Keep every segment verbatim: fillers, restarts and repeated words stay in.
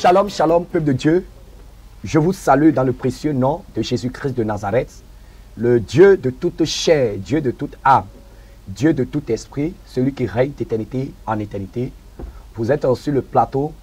Shalom, shalom, peuple de Dieu. Je vous salue dans le précieux nom de Jésus-Christ de Nazareth, le Dieu de toute chair, Dieu de toute âme, Dieu de tout esprit, celui qui règne d'éternité en éternité. Vous êtes sur le plateau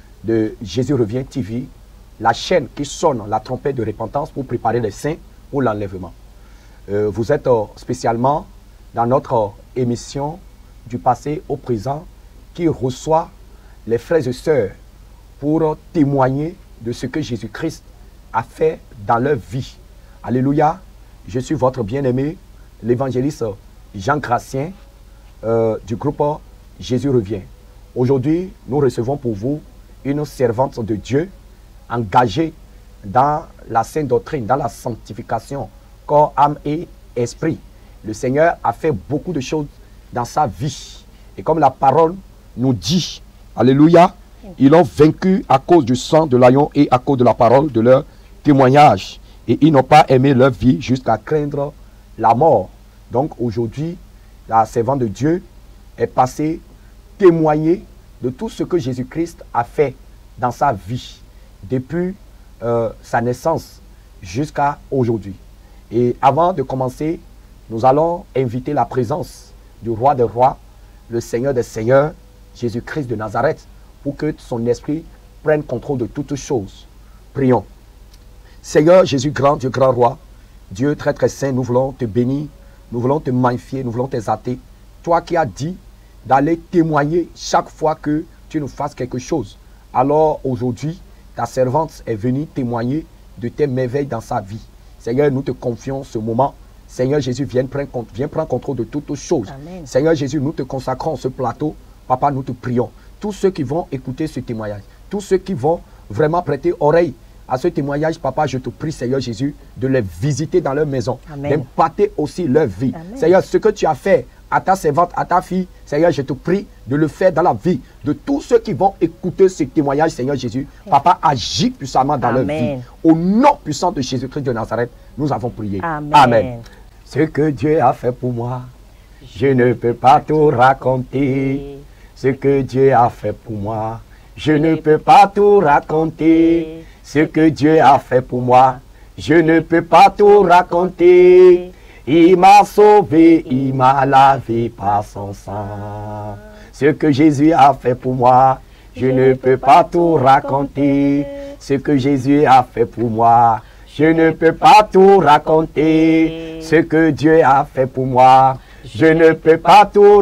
de Jésus revient T V, la chaîne qui sonne la trompette de repentance pour préparer les saints pour l'enlèvement. Euh, vous êtes euh, spécialement dans notre euh, émission du passé au présent qui reçoit les frères et sœurs pour euh, témoigner de ce que Jésus-Christ a fait dans leur vie. Alléluia. Je suis votre bien-aimé, l'évangéliste Jean Gracien euh, du groupe Jésus revient. Aujourd'hui, nous recevons pour vous une servante de Dieu engagée dans la sainte doctrine, dans la sanctification, corps, âme et esprit. Le Seigneur a fait beaucoup de choses dans sa vie. Et comme la parole nous dit, alléluia, ils l'ont vaincu à cause du sang de l'agneau et à cause de la parole de leur témoignage. Et ils n'ont pas aimé leur vie jusqu'à craindre la mort. Donc aujourd'hui, la servante de Dieu est passée témoigner de tout ce que Jésus-Christ a fait dans sa vie, depuis euh, sa naissance jusqu'à aujourd'hui. Et avant de commencer, nous allons inviter la présence du roi des rois, le Seigneur des seigneurs, Jésus-Christ de Nazareth, pour que son esprit prenne contrôle de toutes choses. Prions. Seigneur Jésus grand, Dieu grand roi, Dieu très très saint, nous voulons te bénir, nous voulons te magnifier, nous voulons t'exalter. Toi qui as dit d'aller témoigner chaque fois que tu nous fasses quelque chose. Alors aujourd'hui, ta servante est venue témoigner de tes merveilles dans sa vie. Seigneur, nous te confions ce moment. Seigneur Jésus, viens prendre, viens prendre contrôle de toutes choses. Amen. Seigneur Jésus, nous te consacrons ce plateau. Papa, nous te prions. Tous ceux qui vont écouter ce témoignage, tous ceux qui vont vraiment prêter oreille à ce témoignage, Papa, je te prie, Seigneur Jésus, de les visiter dans leur maison, d'impacter aussi leur vie. Amen. Seigneur, ce que tu as fait à ta servante, à ta fille, Seigneur, je te prie de le faire dans la vie de tous ceux qui vont écouter ce témoignage, Seigneur Jésus. Papa, agis puissamment dans Amen. Leur vie. Au nom puissant de Jésus-Christ de Nazareth, nous avons prié. Amen. Amen. Ce que Dieu a fait pour moi, je ne peux pas tout raconter. Ce que Dieu a fait pour moi, je ne peux pas tout raconter. Ce que Dieu a fait pour moi, je ne peux pas tout raconter. Il m'a sauvé, il m'a lavé par son sang. Ce que Jésus a fait pour moi, je ne peux pas tout raconter. Ce que Jésus a fait pour moi, je ne peux pas tout raconter. Ce que Dieu a fait pour moi, je ne peux pas tout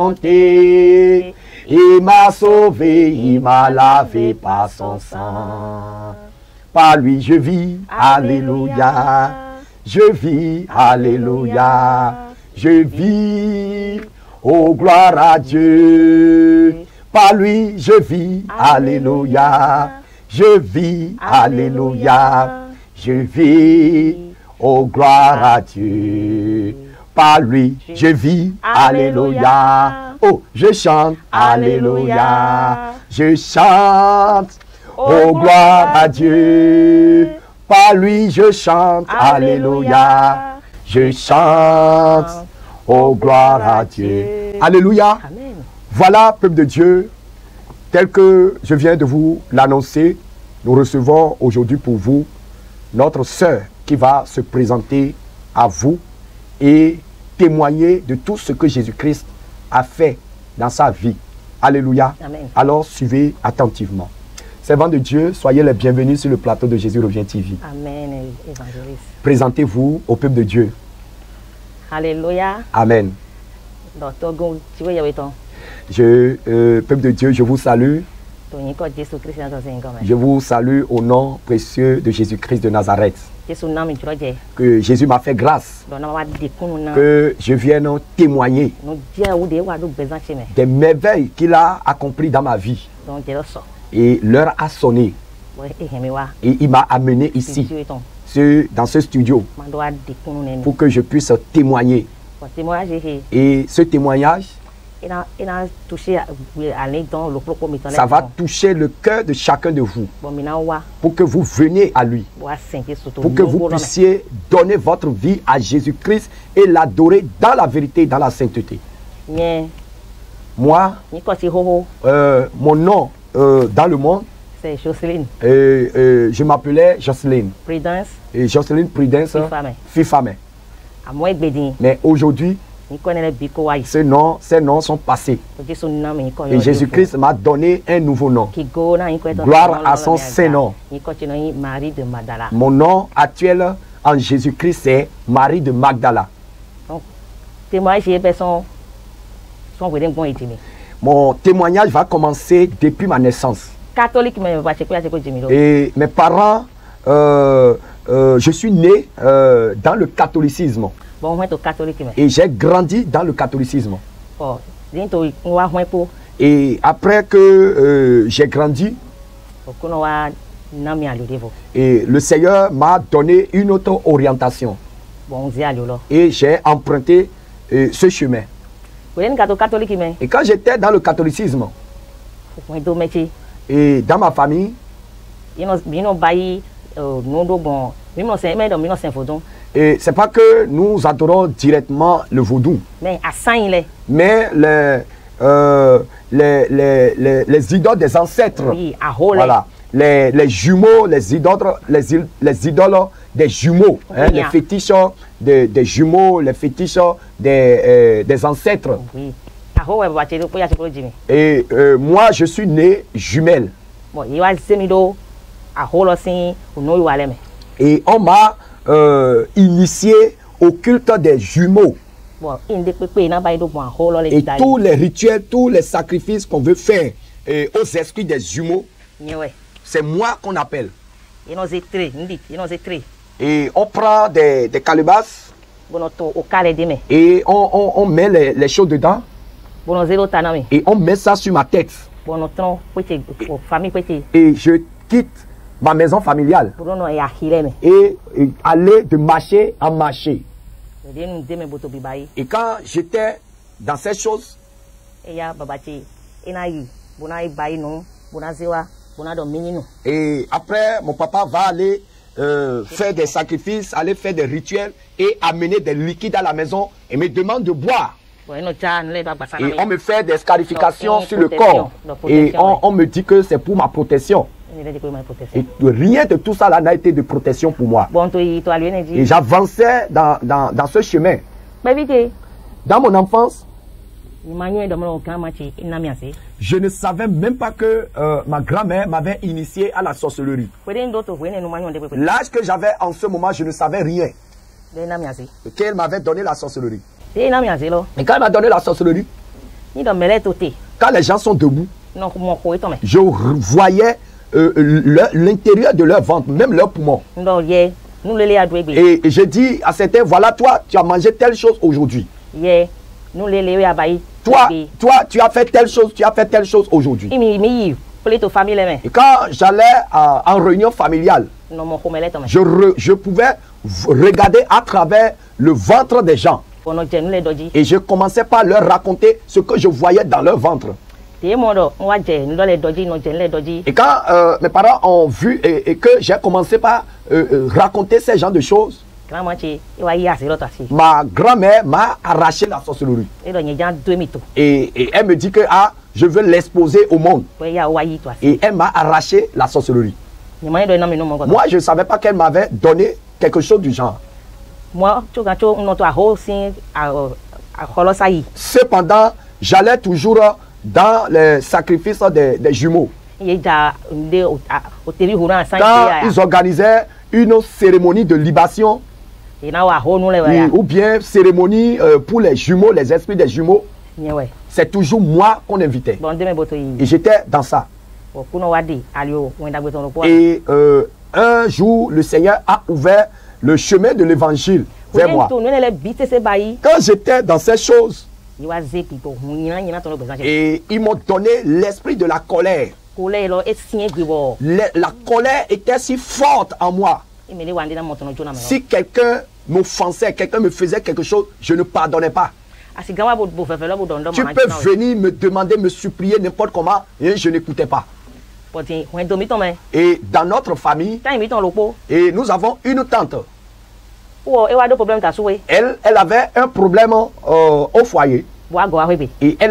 raconter. Il m'a sauvé, il m'a lavé par son sang. Par lui je vis, alléluia. Je vis, alléluia. Je vis, oh gloire à Dieu. Par lui je vis, alléluia. Je vis, alléluia. Je vis, oh gloire à Dieu. Par lui je vis, alléluia. Oh, je chante, alléluia. Je chante, oh gloire à Dieu. Par lui je chante, alléluia. Je chante, oh gloire à Dieu. Alléluia. Amen. Voilà, peuple de Dieu, tel que je viens de vous l'annoncer, nous recevons aujourd'hui pour vous notre sœur qui va se présenter à vous et témoigner de tout ce que Jésus-Christ a fait dans sa vie. Alléluia. Amen. Alors suivez attentivement. Servants de Dieu, soyez les bienvenus sur le plateau de Jésus revient T V. Amen, évangéliste. Présentez-vous au peuple de Dieu. Alléluia. Amen. Je, euh, peuple de Dieu, je vous salue. Je vous salue au nom précieux de Jésus-Christ de Nazareth. Que Jésus m'a fait grâce. Que je vienne témoigner des merveilles qu'il a accomplies dans ma vie. Et l'heure a sonné. Et il m'a amené ici, ce, dans ce studio, pour que je puisse témoigner. Et ce témoignage, ça va toucher le cœur de chacun de vous, pour que vous veniez à lui, pour que vous puissiez donner votre vie à Jésus-Christ et l'adorer dans la vérité et dans la sainteté. Moi, euh, mon nom euh, dans le monde, c'est Jocelyne. Et, et je m'appelais Jocelyne. Prudence. Et Jocelyne Prudence, Fifame. Fifame. À moi, Bédin. Mais aujourd'hui, Il connaît les Bikoaï. ces noms, ces noms sont passés. Et Jésus-Christ m'a donné un nouveau nom. Gloire à son Saint-Nom. Marie de Magdala. Mon nom actuel en Jésus-Christ, c'est Marie de Magdala. Donc, témoignage, son, son Mon témoignage va commencer depuis ma naissance. Catholique, mais va checker, checker Jimmy. Et mes parents, euh, euh, je suis né euh, dans le catholicisme. Bon, on est au catholique, mais. Et j'ai grandi dans le catholicisme. Oh, bientôt, on va voir pour. Et après que euh, j'ai grandi, On va nami aller et le Seigneur m'a donné une autre orientation. Bon, on dit aller là. Et j'ai emprunté euh, ce chemin. Vous êtes un catholique, mais. Et quand j'étais dans le catholicisme, On est au métier. et dans ma famille, Ils ont, ils ont baillé, euh, nous, bon, même dans mais dans nous, c'est Vaudon. et c'est pas que nous adorons directement le vaudou, Mais à Saint, il est. mais les, euh, les, les, les, les idoles des ancêtres. Oui, à Hole. Voilà. Les, les jumeaux, les idoles, les, il- les idoles des jumeaux, hein, Oui, les hein. fétiches des, des jumeaux, les fétiches des, euh, des ancêtres. Oui. À Hole, va checker pour y aller Jimmy. Et euh, moi, je suis né jumelle. Bon, il va se mettre à Hole aussi, ou non, il va aller. Et on m'a euh, initié au culte des jumeaux. Bon, il ne peut pas y aller bon à Hole les Et tous les rituels, tous les sacrifices qu'on veut faire euh, aux esprits des jumeaux, Ouais. c'est moi qu'on appelle. Ils ont très, ils dit, ils ont très. Et on prend des, des calebasses Bon, on au calé demain. et on, on, on met les, les choses dedans Bon, on zéro tanami. et on met ça sur ma tête. Bon, on tron, petit, famille petit. Et je quitte ma maison familiale Bon, on est à Hileme. et, et aller de marché en marché. Il y a une demi boto bibaï. Et quand j'étais dans ces choses, Et il y a babati. Et na yi. Bon, na yi baï non. Bon, na zewa. Bon, na do mini non. et après mon papa va aller euh, faire des sacrifices, aller faire des rituels et amener des liquides à la maison et me demande de boire. Bon, il y a un chan, il y a un Et on me fait des scarifications Donc, sur le protection, corps. donc, Et protection, on, ouais. on me dit que c'est pour ma protection. Et rien de tout ça là n'a été de protection pour moi. Bon, tu es allé, il Et dit. j'avançais dans, dans, dans ce chemin. Mais vite, Dans mon enfance, il m'a dit, dans mon grand match, il n'a mis assez. je ne savais même pas que euh, ma grand-mère m'avait initié à la sorcellerie. Vous avez d'autres, vous avez nous manions de peu. L'âge que j'avais en ce moment, je ne savais rien. Il n'a mis assez. Qu'elle m'avait donné la sorcellerie. Il n'a mis assez, là. Et quand elle m'a donné la sorcellerie, Il doit me l'être ôté. quand les gens sont debout, Non, mon courrier tombé. je voyais euh, le- l'intérieur de leur ventre, même leur poumon. Nous, hier, nous, les à doué. Et, et j'ai dit à certains, voilà toi, tu as mangé telle chose aujourd'hui. Hier, nous, les à baï. Toi, toi, tu as fait telle chose, tu as fait telle chose aujourd'hui. Il m'a mis, pour les familles, les mains. Et quand j'allais à- en réunion familiale, Non, mon courrier tombé. je, re- je pouvais v- regarder à travers le ventre des gens. Bon, nous, nous, les dodgy. Et je commençais par leur raconter ce que je voyais dans leur ventre. Et moi, on va dire, nous, les dodgy, nous, les dodgy. Et quand euh, mes parents ont vu et, et que j'ai commencé par euh, euh, raconter ces genres de choses, Grand match, il va y aller, l'autre aussi. ma grand-mère m'a arraché la sorcellerie. Et donc, il y a deux mythos. Et, et elle me dit que ah, je veux l'exposer au monde. Il y a Hawaii, toi. Et elle m'a arraché la sorcellerie. Il m'a dit, non, mais non, mon gars. Moi, je ne savais pas qu'elle m'avait donné quelque chose du genre. Moi, tu as tu as à Hossi, à Holosaï. Cependant, j'allais toujours dans les sacrifices des, des jumeaux. Il y a au T V Houran, à Quand ils organisaient une cérémonie de libation, Et là, à Honu, les ou, ou bien cérémonie euh, pour les jumeaux, les esprits des jumeaux, ouais. c'est toujours moi qu'on invitait. Bon, demain, boto Et j'étais dans ça. Bon, kuno wadi, alio, wenda beton le poids. Et euh, un jour, le Seigneur a ouvert le chemin de l'évangile vers moi. Nous, les bites, c'est bailli. Quand j'étais dans ces choses, Il va zépi pour nous, il y a ton besoin. et ils m'ont donné l'esprit de la colère. Coulé, là, et signé, gribo. Le- la colère était si forte en moi. Il me dit, wandi, dans mon tono, Jonah. Si quelqu'un m'offensait, quelqu'un me faisait quelque chose, je ne pardonnais pas. Ah, si gawa bo faire là, bo dondo, Tu peux venir me demander, me supplier n'importe comment, et je n'écoutais pas. Poti, when domi ton, mais. Et dans notre famille, Quand il met ton lopo, et nous avons une tante. ou, et wa do problème, t'as soué. Elle, elle avait un problème euh, au foyer. Bois, goa, webe. Et elle est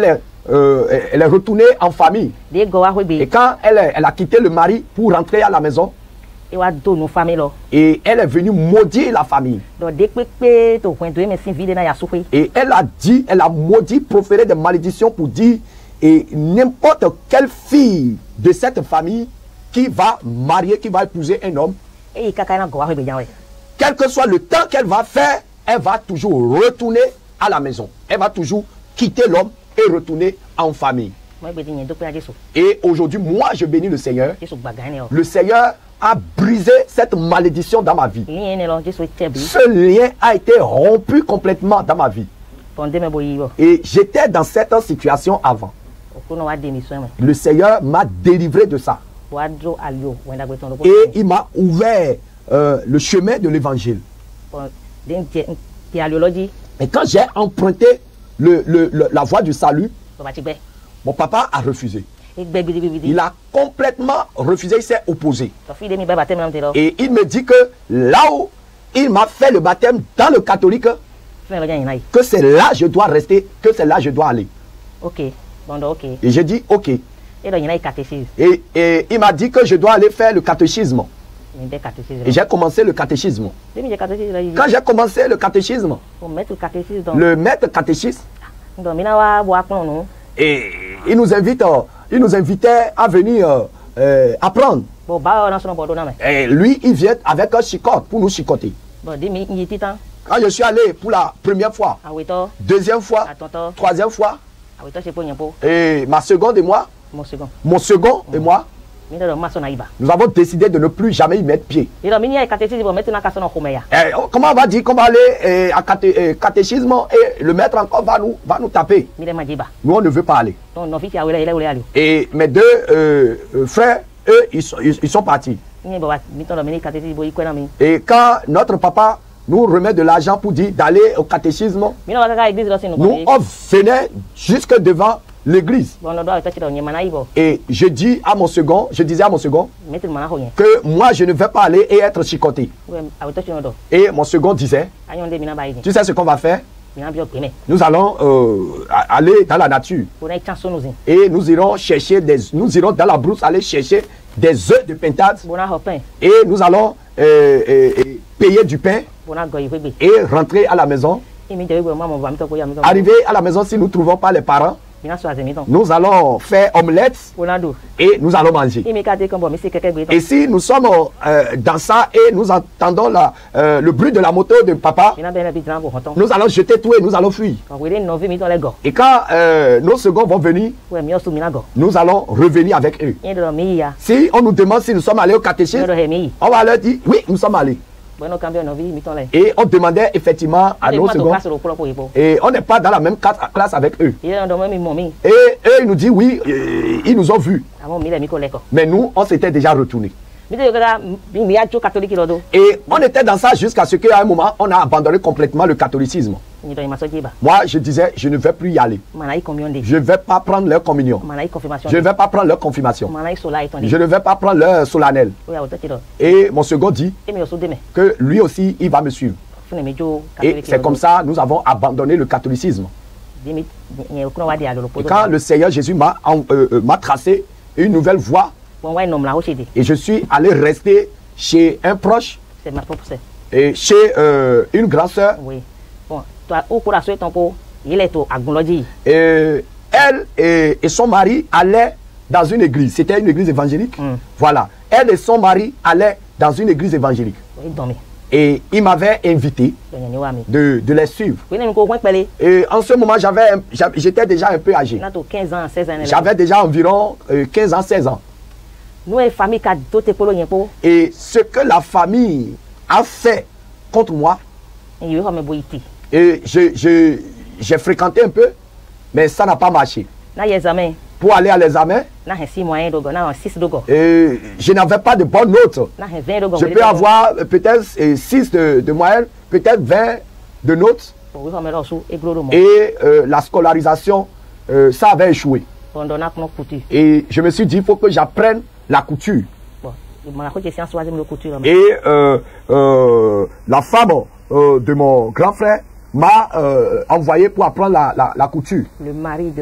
euh, elle est retournée en famille. de go wa hwe Et be quand elle, est- elle a quitté le mari pour rentrer à la maison, e wa do no family lo et elle est venue maudire la famille. do de pepe to hwen do e me sin vide na ya so hwe Et elle a dit, elle a maudit, proféré des malédictions pour dire, et n'importe quelle fille de cette famille qui va marier, qui va épouser un homme, e kaka na go wa hwe be jan we quel que soit le temps qu'elle va faire, elle va toujours retourner à la maison. Elle va toujours quitter l'homme et retourner en famille. mo gbe ti yen do pe Jesu Et aujourd'hui, moi, je bénis le Seigneur. Jesu gbaga ni o Le Seigneur a brisé cette malédiction dans ma vie. yin ni lo Jesu te bi Ce lien a été rompu complètement dans ma vie. pon de me bo yi bo Et j'étais dans cette situation avant. o ko no wa de mi so me Le Seigneur m'a délivré de ça. wa do alio wen da gbe ton do Et il m'a ouvert euh, le chemin de l'évangile. pon de je ti alio lo ji Et quand j'ai emprunté le, le- le- la voie du salut, to ba ti gbe mon papa a refusé. e gbe gidi gidi Il a complètement refusé, il s'est opposé. to fi de mi ba ba te me te lo Et il me dit que là où il m'a fait le baptême dans le catholique, fe lo jan yin na yi que c'est là je dois rester, que c'est là je dois aller. ok bon do ok Et j'ai dit ok. e lo yin na yi catéchisme Et, et il m'a dit que je dois aller faire le catéchisme. mi de catéchisme Et j'ai commencé le catéchisme. de mi je catéchisme lo yi Quand j'ai commencé le catéchisme, o mettre catéchisme donc le maître catéchiste, do mi na wa bo apon nu et il nous invite, euh, il nous invitait à venir euh, euh, apprendre. bo ba o na so no bo do na me Et lui, il vient avec un chicote pour nous chicoter. bo de mi yi titan Quand je suis allé pour la première fois, aweto deuxième fois, atonto troisième fois, aweto se po yen po et ma seconde et moi, mo second mon second et moi, mi do ma so na iba nous avons décidé de ne plus jamais y mettre pied. e lo mi ni catéchisme bo mettre na ka so no home ya Eh, comment on va dire qu'on va aller eh, à caté- eh, catéchisme et le maître encore va nous, va nous taper. mi de ma jiba Nous, on ne veut pas aller. donc no fi ti awele ile wele alio Et mes deux euh, euh, frères, eux, ils sont, ils, ils sont partis. ni bo wa mi to lo mi ni catéchisme bo ikwe na mi Et quand notre papa nous remet de l'argent pour dire d'aller au catéchisme, mi no wa ka église lo sinu nous, ko on venait jusque devant l'église. bon no do aweto ti do yen mana ibo Et je dis à mon second, je disais à mon second, mettre mana ho yen que moi, je ne vais pas aller et être chicoté. we aweto ti no do Et mon second disait, ayon de mi na ba yi tu sais ce qu'on va faire? mi na bi o pe me Nous allons euh, a- aller dans la nature. bo na chan so no zin Et nous irons chercher des, nous irons dans la brousse aller chercher des œufs de pintade. bo na ho pen Et nous allons euh, euh, euh, payer du pain bo na go yi hwe gbe et rentrer à la maison. e mi de we mo mo ba mi to ko ya mi to Arriver à la maison, si nous ne trouvons pas les parents, mi na so azemi ton nous allons faire omelette bo na do et nous allons manger. e mi ka te kan bo mi se keke gbe ton Et si nous sommes euh, dans ça et nous entendons la, euh, le bruit de la moto de papa, mi na be me bi tran bo hoton nous allons jeter tout et nous allons fuir. ko we de no vi mi to le go Et quand euh, nos seconds vont venir, we mi o su mi na go nous allons revenir avec eux. e do mi ya Si on nous demande si nous sommes allés au e catéchisme, do he mi on va leur dire oui, nous sommes allés. bo no cambio no vi mi ton le Et on demandait effectivement à e nos ma to seconds. passe ro pro po ibo Et on n'est pas dans la même classe classe avec eux. e do mo mi mo mi Et eux, ils nous disent oui, euh, ils nous ont vus. amo mi le mi ko le ko Mais nous, on s'était déjà retournés. mi te ka mi mi ya jo catholique lo do Et on était dans ça jusqu'à ce qu'à un moment, on a abandonné complètement le catholicisme. ni do ma so jiba Moi, je disais, je ne vais plus y aller. mana i communion de Je ne vais pas prendre leur communion. mana i confirmation Je ne vais pas prendre leur confirmation. mana i sola iton Je ne vais pas prendre leur solennel. we aweto ti do Et mon second dit e mi o so de me que lui aussi, il va me suivre. fune mi jo Et catholique c'est comme ça, nous avons abandonné le catholicisme. de mi ni o kuno wa de alo lo Et po quand le Seigneur Jésus m'a en- euh, euh, m'a tracé une nouvelle voie, bon wa nom la o chede et je suis allé rester chez un proche c'est ma propre c'est et chez euh, une grande sœur. oui bon toi o ko ra so ton po ile to agunloji Et elle et, et son mari allaient dans une église. C'était une église évangélique. Mm. Voilà. Elle et son mari allaient dans une église évangélique. we don mi Et il m'avait invité do yen ni wa mi de, de les suivre. we ne mi ko gwen pele Et en ce moment, j'avais, un- j'avais- j'étais déjà un peu âgé. na to quinze ans seize ans J'avais déjà environ euh, quinze ans, seize ans. nous e famille ka to te polo yen po Et ce que la famille a fait contre moi, e yo ho me bo iti et je, je, j'ai fréquenté un peu, mais ça n'a pas marché. na ye examen Pour aller à l'examen, na he si moyen do go na six do go et je n'avais pas de bonnes notes. na he vingt do go Je peux avoir euh, peut-être six de, de moyenne, peut-être vingt de notes. we ho me lo so e gloro mo Et euh, la scolarisation, euh, ça avait échoué. bon do na kuno kutu Et je me suis dit, il faut que j'apprenne la couture. bon mana ko je science troisième le kutu lo Et euh, euh, la femme euh, de mon grand frère m'a euh, envoyé pour apprendre la, la, la couture. le mari de mon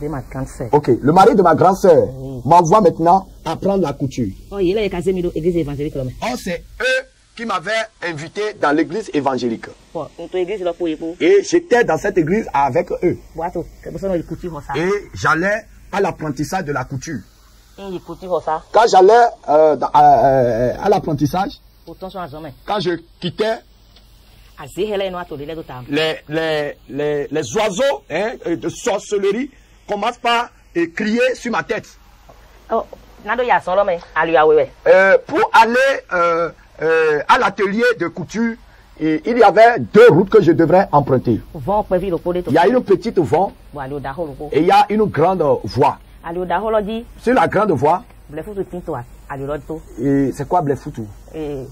de ma grande sœur. Ok, le mari de ma grande sœur Oui. m'envoie maintenant apprendre la couture. Oh, il est casé dans l'église évangélique. là, mais. Oh, c'est eux qui m'avaient invité dans l'église évangélique. Bon, notre église là pour pour. Et j'étais dans cette église avec eux. Boato, que vous savez, il couture ça. Et j'allais à l'apprentissage de la couture. Il couture ça. Quand j'allais euh, dans- à, euh, à l'apprentissage, Pourtant, son jamais. quand je quittais, À zéhele no ato lele do tam. les, les, les, les oiseaux hein, de sorcellerie commencent par euh, crier sur ma tête. Oh, nado ya son là mais à lui awewe. Euh, pour aller euh, euh, à l'atelier de couture, et il y avait deux routes que je devrais emprunter. Vont prévu le pot de Il y a une petite voie Bon, aller au daho le pot. et il y a une grande voie. Aller au daho le dit, Sur la grande voie, le fou de pinto aller le to. et c'est quoi Blefoutou? Et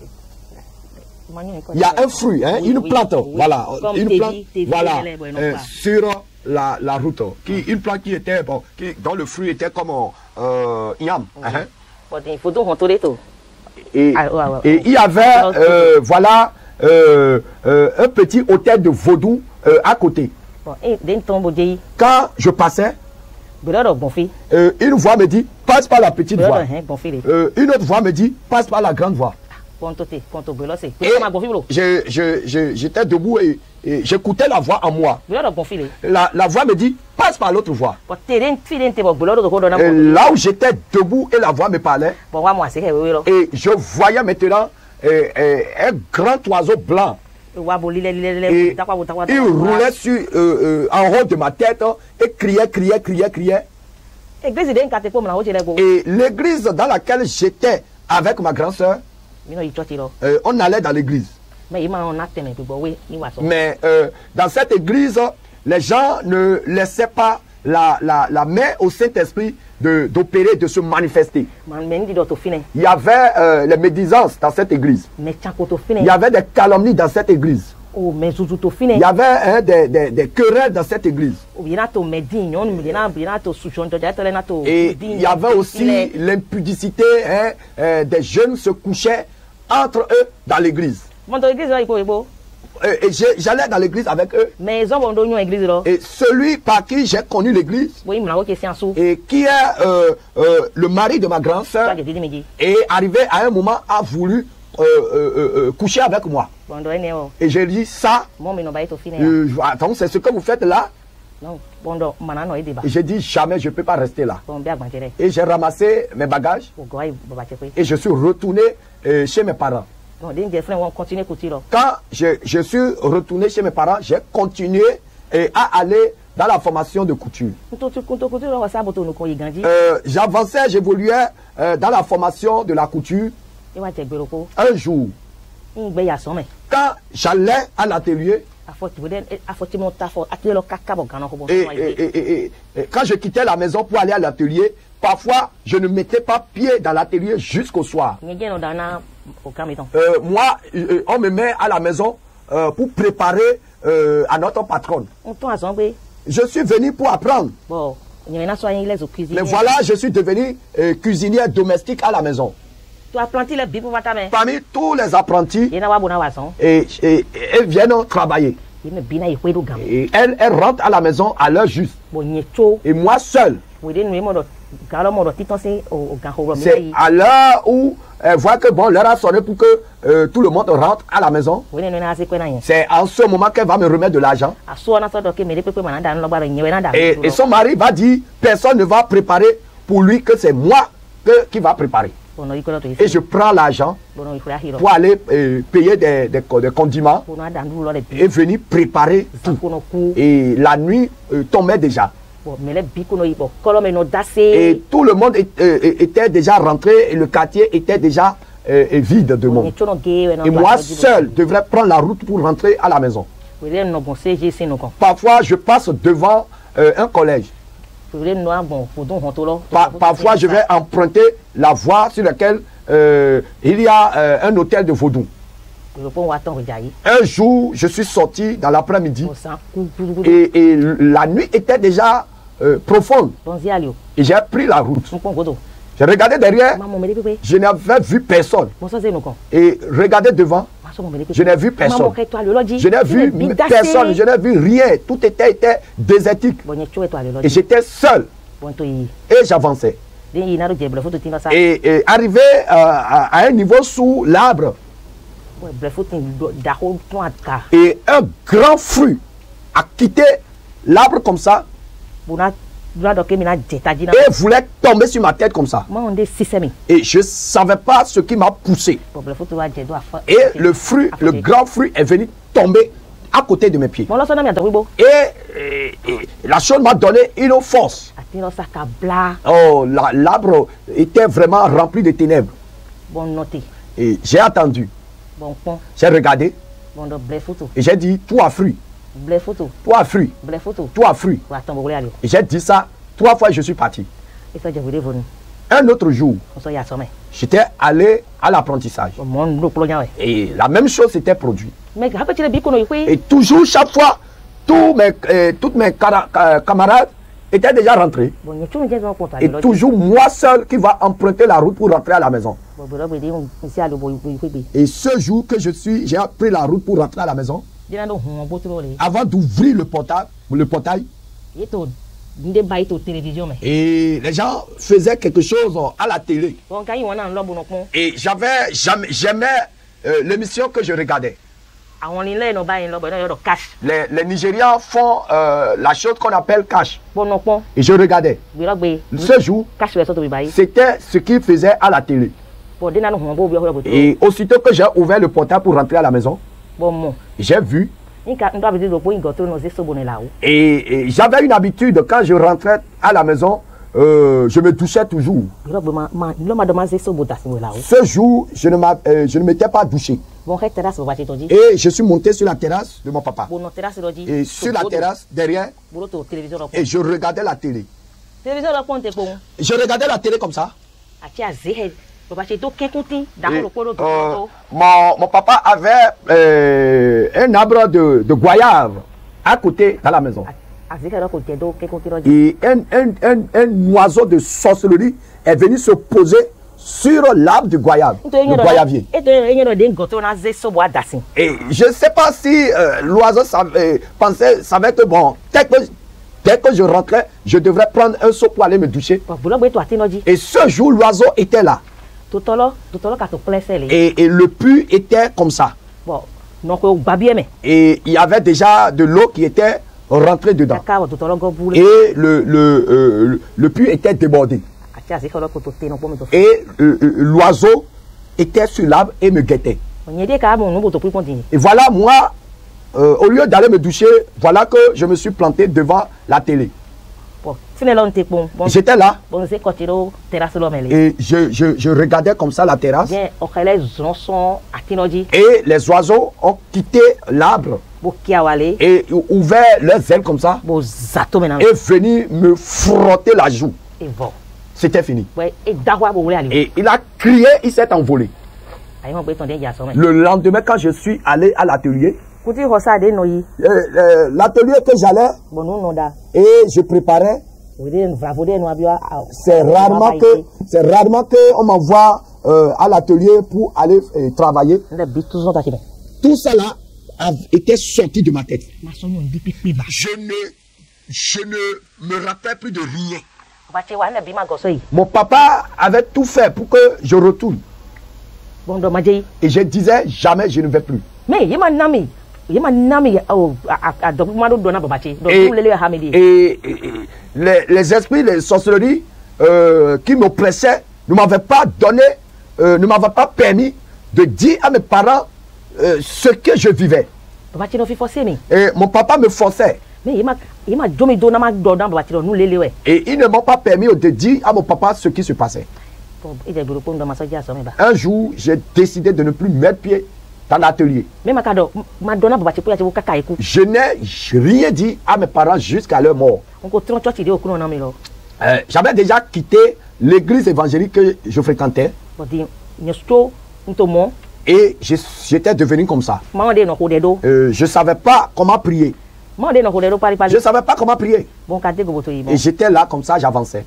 Il y a un fruit, hein, Oui, une oui, plante, oui. voilà, Comme une t'es plante, dit, t'es vu, voilà, elle est bonne, euh, quoi. sur la, la route, qui, une plante qui était, bon, qui, dont le fruit était comme euh, yam, hein, Bon, il faut donc rentrer tout. et, Ah, ouais, ouais, et ouais. il y avait, euh, voilà, euh, euh, un petit hôtel de vaudou euh, à côté. Bon, et d'un tombeau de Quand je passais, Belado bon fille. euh, une voix me dit, passe par la petite voie. Belado hein bon fille. Euh, une autre voix me dit, passe par la grande voie. Ponto te, ponto belado c'est. Et Ma bon fille. je- je- je- j'étais debout et, et j'écoutais la voix en moi. Belado bon fille. La, la voix me dit, passe par l'autre voie. Bon, terrain fille te bon belado de ko Et na. là où j'étais debout et la voix me parlait, Bon, wa moi c'est que oui là. et je voyais maintenant euh, euh, un grand oiseau blanc. Wa bo lile lile Et lile. Takwa takwa. il roulait sur, euh, euh, en haut de ma tête hein, et criait, criait, criait, criait. Église d'un kate ko na ho jele go. Et l'église dans laquelle j'étais avec ma grande sœur, Mi no i church lo. euh, on allait dans l'église. Mais il m'a on a teme bo we ni wa so. Mais euh, dans cette église, les gens ne laissaient pas la, la, la main au Saint-Esprit de- d'opérer, de, se manifester. Man men di do to fine. Il y avait euh, les médisances dans cette église. Mais chanko to fine. Il y avait des calomnies dans cette église. Oh, mais zuzu to Il fine. y avait hein, des, des, des querelles dans cette église. Bien to medin, on bien bien to sujon to jata na to. Et il y avait aussi l'impudicité, hein, euh, des jeunes se couchaient entre eux dans l'église. Mon to église là il faut Euh, Et j'ai- j'allais dans l'église avec eux. mais ils ont bon donné église là. Et celui par qui j'ai connu l'église, Oui, il m'a dit que c'est en sous. et qui est euh, euh, le mari de ma grande sœur, Toi, je dis, me dis. est arrivé à un moment, a voulu euh, euh, euh, coucher avec moi. Bon, donc, néo. Et j'ai dit ça, Mon mais non bah to fine. euh, attends, c'est ce que vous faites là. Non, bon donc, maintenant il débat. Et j'ai dit jamais, je ne peux pas rester là. Bon, bien bantere. Et j'ai ramassé mes bagages Bon, goy baba chepe. et je suis retourné euh, chez mes parents. Non, den je frère on continue coutir là. Quand je, je suis retourné chez mes parents, j'ai continué euh, à aller dans la formation de couture. Kunto kunto couture là ça boto no ko igandi. Euh, J'avançais, j'évoluais euh, dans la formation de la couture. E wa je gbero ko. Un jour, Ngbe ya so me. quand j'allais à l'atelier, Afoti boden afoti mon ta fo atele lo kaka bo gana ko bo et, so et, et, et- et quand je quittais la maison pour aller à l'atelier, parfois je ne mettais pas pied dans l'atelier jusqu'au soir. Ngege no dana o kameton. Euh, moi, euh, on me met à la maison euh, pour préparer euh, à notre patronne. On ton azongbe. Je suis venu pour apprendre. Bon, il y en a soit les au cuisine. Mais voilà, je suis devenu euh, cuisinier domestique à la maison. Tu as planté les bibou vatame. Parmi tous les apprentis, Il y en a bona wason. et, et- et elles viennent travailler. Il me bina y kwedo gam. Et elles, elles rentrent à la maison à l'heure juste. Bon nyecho. Et moi seul, We den we mo do galo mo do titon se o gan ho c'est à l'heure où elles voient que bon, l'heure a sonné pour que euh, tout le monde rentre à la maison. We den na se kwena yen. C'est en ce moment qu'elle va me remettre de l'argent. Aso na so do ke me de pepe mana dan lo baro nyewe na dan. Et, et son mari va dire, personne ne va préparer pour lui, que c'est moi que, qui va préparer. Bon no ikola to Et ife. je prends l'argent Bon no ifura hiro. pour aller euh, payer des, des, co- des condiments Bon no dan du lo le bi. et venir préparer tout. Kono ku. Et la nuit euh, tombait déjà. Bon me le bi kono ibo. Kolo me no dase. Et tout le monde est- euh, était déjà rentré et le quartier était déjà euh, vide de monde. Nyecho no ge we no. Et moi seul devrais prendre la route pour rentrer à la maison. We den no bon se je se no kon. Parfois, je passe devant euh, un collège. We den no bon fodon honto lo. Pa- parfois, je vais emprunter la voie sur laquelle euh, il y a euh, un hôtel de vaudou. Le pont wa ton rejayi. Un jour, je suis sorti dans l'après-midi Bon sang ku ku ku. et, et la nuit était déjà euh, profonde. Bon zi alio. Et j'ai pris la route. Mon pont godo. J'ai regardé derrière, Maman me de pepe. je n'avais vu personne. Bon ça c'est no kon. Et regardé devant, Ma Je n'ai vu personne. Je n'ai vu personne. Je n'ai vu rien. Tout était, était désertique. Et j'étais seul. Et j'avançais. Et, et arrivé euh, à, à un niveau sous l'arbre. Et un grand fruit a quitté l'arbre comme ça. Et voulait tomber sur ma tête comme ça. Et je ne savais pas ce qui m'a poussé. Et le fruit, le grand fruit est venu tomber à côté de mes pieds. Et, et, et la chose m'a donné une force. Oh, l'arbre était vraiment rempli de ténèbres. Et j'ai attendu. J'ai regardé. Et j'ai dit, toi fruit. Toi fruit. Toi fruit. Et j'ai dit ça. Trois fois je suis parti. Un autre jour, j'étais allé à l'apprentissage. Et la même chose s'était produite. Et toujours, chaque fois, tous mes, euh, toutes mes camarades étaient déjà rentrés. Et toujours moi seul qui va emprunter la route pour rentrer à la maison. Et ce jour que je suis, j'ai pris la route pour rentrer à la maison. Avant d'ouvrir le portail, le portail, et les gens faisaient quelque chose à la télé. Et j'avais, j'aimais euh, l'émission que je regardais. Les, les Nigérians font euh, la chose qu'on appelle cash. Et je regardais. Ce jour, c'était ce qu'ils faisaient à la télé. Et aussitôt que j'ai ouvert le portail pour rentrer à la maison, j'ai vu. Et, et j'avais une habitude, quand je rentrais à la maison, euh, je me douchais toujours. Ce jour, je ne euh, je ne m'étais pas douché. Et je suis monté sur la terrasse de mon papa. Et sur la terrasse, derrière, et je regardais la télé. Je regardais la télé comme ça. Et, euh, mon, mon papa avait euh, un arbre de, de goyave à côté dans la maison. Et un, un, un, un oiseau de sorcellerie est venu se poser sur l'arbre du goyave, le goyavier. Et je ne sais pas si euh, l'oiseau savait, pensait, savait que bon, dès que, dès que je rentrais, je devrais prendre un seau pour aller me doucher. Et ce jour, l'oiseau était là. Et, et le puits était comme ça. Et il y avait déjà de l'eau qui était rentrée dedans. Et le, le, euh, le, le puits était débordé. Et euh, l'oiseau était sur l'arbre et me guettait. Et voilà, moi, euh, au lieu d'aller me doucher, voilà que je me suis planté devant la télé. J'étais là et je, je, je regardais comme ça la terrasse. Et les oiseaux ont quitté l'arbre et ouvert leurs ailes comme ça et venu me frotter la joue. C'était fini. Et il a crié, il s'est envolé. Le lendemain, quand je suis allé à l'atelier, l'atelier que j'allais et je préparais, c'est rarement que c'est rarement que on m'envoie euh, à l'atelier pour aller euh, travailler. Tout ça là a été sorti de ma tête. Je ne je ne me rappelle plus de rien. Mon papa avait tout fait pour que je retourne. Et je disais jamais je ne vais plus. Et, et, et les, les esprits, les sorcelleries euh, qui m'oppressaient ne m'avaient pas donné, euh, ne m'avaient pas permis de dire à mes parents euh, ce que je vivais. Et mon papa me forçait. Et ils ne m'ont pas permis de dire à mon papa ce qui se passait. Un jour, j'ai décidé de ne plus mettre pied dans l'atelier. Je n'ai rien dit à mes parents jusqu'à leur mort. Euh, J'avais déjà quitté l'église évangélique que je fréquentais. Et j'étais devenu comme ça. Euh, je ne savais pas comment prier. Je ne savais pas comment prier. Et j'étais là comme ça, j'avançais.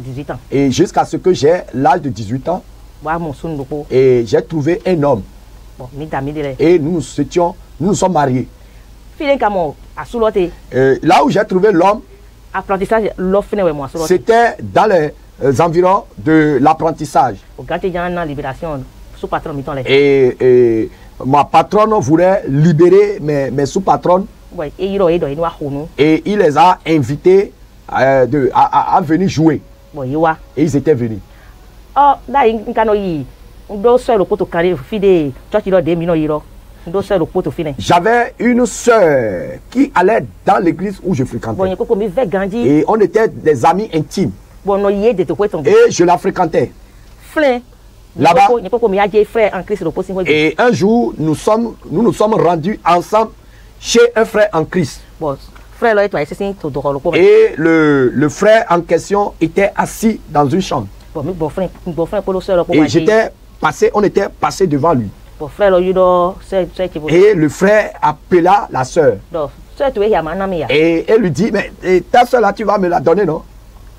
Et jusqu'à ce que j'ai l'âge de dix-huit ans. Et j'ai trouvé un homme bon mi da mi de le Et nous nous étions, nous nous sommes mariés. file kamo asulote Et là où j'ai trouvé l'homme, apprentissage lo fene we mo asulote c'était dans les euh, environs de l'apprentissage. o gante jana libération sous patron mi ton le Et, et ma patronne voulait libérer mes, mes sous-patronnes boy e yiro e do inu ahunu et il les a invités euh, de, à, à, à venir jouer. boy yiwa Et ils étaient venus. oh da nkano yi ndo so lo poto kare fide church lo de mi no yiro ndo so lo poto fine J'avais une sœur qui allait dans l'église où je fréquentais. bon yeko mi ve ganji Et on était des amis intimes. bon no ye de to kweton Et je la fréquentais. frère Là-bas. yeko mi aje frère en Christ lo posin we Et un jour, nous sommes, nous nous sommes rendus ensemble chez un frère en Christ. bon frère lo eto ayesin to do lo ko Et le, le frère en question était assis dans une chambre. bon mi bon frère bon frère polo so lo ko Et j'étais passé, on était passé devant lui. bon frère lo yudo se se ti bo Et le frère appela la sœur. do so to e ya manami ya Et elle lui dit, mais et ta sœur là, tu vas me la donner, non?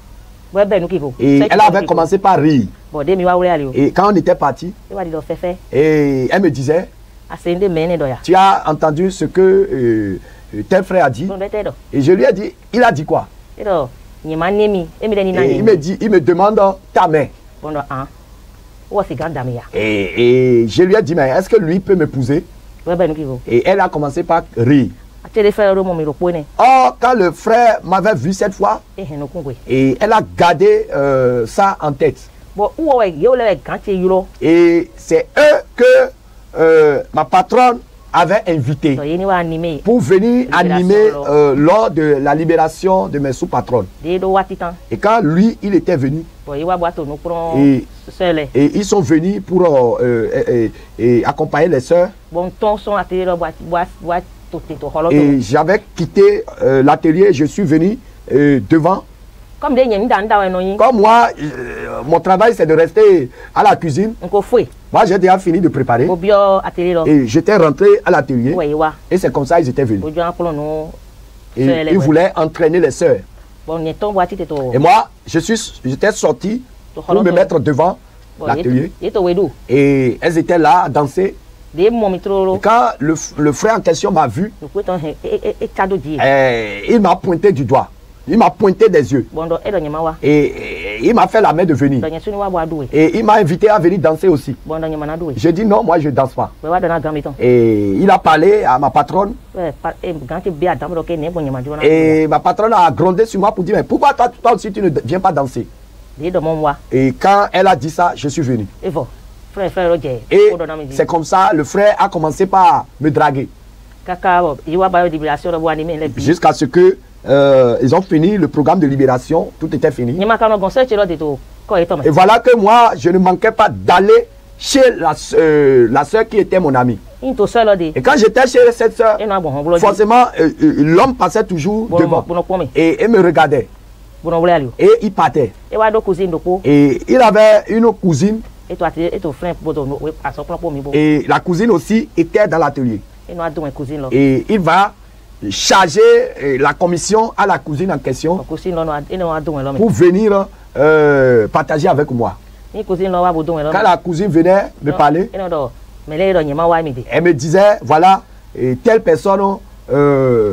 we be nu kibo Et elle avait commencé par rire. bon de mi wa wure ali o Et quand on était parti, e wa di do fefe et elle me disait, asende mene do ya tu as entendu ce que euh, tel frère a dit? bon de te do Et je lui ai dit, il a dit quoi? e do nyima nemi e mi de ni na Et il me ni dit, il me demande ta main. bon do an wo si ganda mi ya Et, et je lui ai dit, mais est-ce que lui peut m'épouser? we be nu kibo Et elle a commencé par rire. atele frère lo mo mi ro po ne Or, quand le frère m'avait vu cette fois, e hen no kungwe et elle a gardé euh, ça en tête. bon wo we ye o le ganche yuro Et c'est eux que euh, ma patronne avait invité do ye ni wa animé pour venir Libération, animer là. euh, lors de la libération de mes sous-patronnes. de do watitan Et quand lui, il était venu, bon ye wa boato no pro et, sele et ils sont venus pour euh, euh, et- et- et accompagner les sœurs. bon ton son atele lo boat boat boat to te to holo Et j'avais quitté euh, l'atelier, je suis venu euh, devant. comme de nyem da nda we no yin Comme moi, euh, mon travail c'est de rester à la cuisine. nko fue Moi, j'ai déjà fini de préparer. obio atele lo Et j'étais rentré à l'atelier. we wa Et c'est comme ça ils étaient venus. ojo apolo no Et sele ils we. voulaient entraîner les sœurs. bon nye ton boati te to Et moi, je suis, j'étais sorti to pour me mettre devant l'atelier. ye to we do Et elles étaient là à danser. de mo mi tro Et lo quand le, le frère en question m'a vu, no kweton he e e chado di eh, il m'a pointé du doigt. Il m'a pointé des yeux. bon do e do nyema wa Et, et il m'a fait la main de venir. do nye suni wa bo adu we Et il m'a invité à venir danser aussi. bon do nyema na do we J'ai dit non, moi je danse pas. we wa do na gami ton Et il a parlé à ma patronne. we pa e ganche bi adam do ke ne bon nyema do na Et ma patronne a grondé sur moi pour dire, mais pourquoi toi, toi aussi tu ne viens pas danser? de do mo wa Et quand elle a dit ça, je suis venu. e vo frère frère lo je Et o do na mi di c'est comme ça, le frère a commencé par me draguer. kaka bo yi wa ba libération do bo animé le bi Jusqu'à ce que euh, ils ont fini le programme de libération, tout était fini. nyema kano gon search lo de to ko e to me Et voilà que moi, je ne manquais pas d'aller chez la, s- euh, la sœur qui était mon amie. into selo de Et quand j'étais chez cette sœur, e no bon bolo forcément, euh, euh, l'homme passait toujours bon devant bon ko me et, et me regardait. bon bolo ali Et il partait. e wa do cousine do ko Et il avait une cousine e to atele e to frère bo do no we aso pro po mi bo et la cousine aussi était dans l'atelier. e no adu e cousine lo Et il va charger euh, la commission à la cousine en question cousine lo no e no adu e lo me pour venir euh, partager avec moi. ni cousine lo wa bo do e lo Quand la cousine venait me parler, e no do me le do nyema wa mi de elle me disait, voilà, et telle personne euh,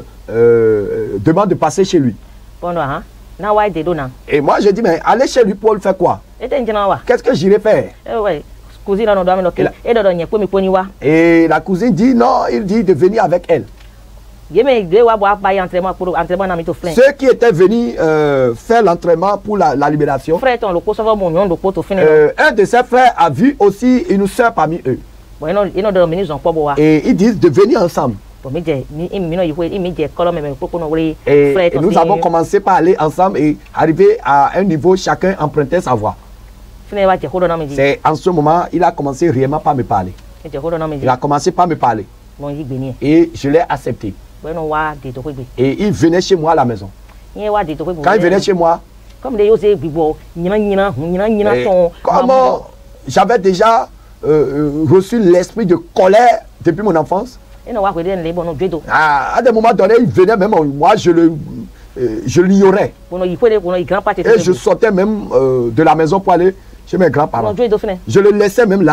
euh, demande de passer chez lui. bon do ha na wa de do na Et moi, je dis, mais allez chez lui pour le faire quoi? e te njina wa Qu'est-ce que j'irai faire? e we cousine lo no do mi lo ke Et la- e do do nye ko mi ko ni wa Et la cousine dit, non, il dit de venir avec elle. ye me de wa bo ba entraînement pour entraînement na mi to frère Ceux qui étaient venus euh, faire l'entraînement pour la, la libération, frère ton lo ko so mo nyon do ko to fini euh, un de ses frères a vu aussi une sœur parmi eux. bon e no e no do mi ni zon po bo wa Et ils disent de venir ensemble. bon mi je mi mi no yi we mi je kolo me me ko ko no we Et, frère et ton nous avons commencé par aller ensemble et arriver à un niveau, chacun empruntait sa voix. fini wa je ko do na mi di C'est en ce moment, il a commencé réellement par me parler. e je ko do na mi di Il a commencé par me parler. bon yi gbe ni Et je l'ai accepté. bon no wa de to ko gbe Et il venait chez moi à la maison. ye wa de to ko Quand il venait chez moi, comme de yo se gbibo nyina nyina hu nyina nyina eh, ton comme euh, j'avais déjà euh, euh, reçu l'esprit de colère depuis mon enfance, e no wa ko de le bon no dwedo à, à des moments donnés, il venait même, moi je le, euh, je l'ignorais. bon no yi ko de bon no yi grand parti Et je sortais même euh, de la maison pour aller chez mes bon grands-parents. dwedo fini Je le laissais même là.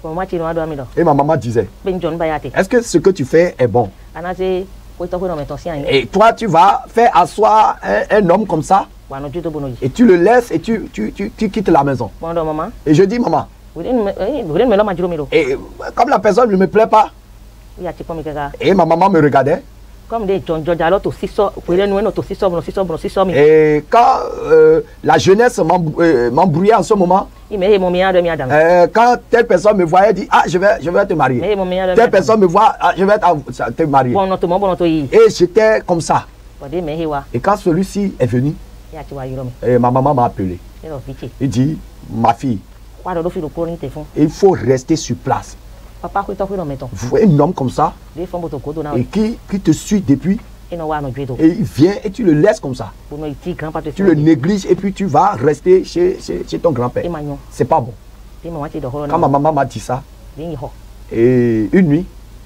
Maman tu dois dormir. Et ma maman disait, Ben John Bayate. est-ce que ce que tu fais est bon? Anase ko to ko no meton sian. Et toi, tu vas faire asseoir un, un homme comme ça, Wa no juto bono. et tu le laisses et tu, tu, tu, tu quittes la maison. Bon do maman. Et je dis, maman, Within eh within me lo ma juro mi lo. et comme la personne ne me plaît pas, Ya ti pomi kaka. et ma maman me regardait, Comme des John George alors to siso, ko le no no to siso bono siso bono siso mi. et quand euh, la jeunesse m'emb- euh, m'embrouillait en ce moment, I me he mo mi ado mi adam. euh, quand telle personne me voyait, dit, ah, je vais, je vais te Me marier. he mo mi ado. Telle personne me voit, ah, je vais te, te marier. Bon no to mo bono to yi. Et j'étais comme ça. Bo de me he wa. Et quand celui-ci est venu, Ya ti wa yuro mi. et ma maman m'a appelé. E lo fichi. Il dit, ma fille, Wa do do fi do ko ni te fun. il faut rester sur place. Papa ko to ko no meton. Vous voyez un homme comme ça, De fon boto ko do na et we. qui, qui te suit depuis, E no wa no juto. et il vient et tu le laisses comme ça. Bono iti grand pas te Tu le négliges et puis tu vas rester chez, chez, chez ton grand-père. E manyo. C'est pas bon. Bi maman ti do ho Quand na. ma maman m'a dit ça, Bi yi ho. et une nuit,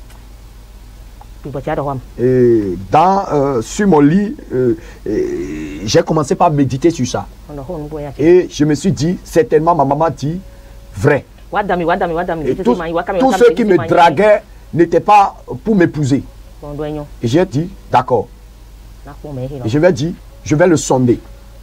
Bi bo ti ado ho. et dans, euh, sur mon lit, euh, et j'ai commencé par méditer sur ça. On ho no bo ya ti. Et je me suis dit, certainement ma maman dit vrai. Wa dami wa dami wa dami. Et tous, tous ceux qui me draguaient n'étaient pas pour m'épouser. Bon do enyo. Et j'ai dit, d'accord. Na ko me he no. Et je vais dire, je vais le sonder.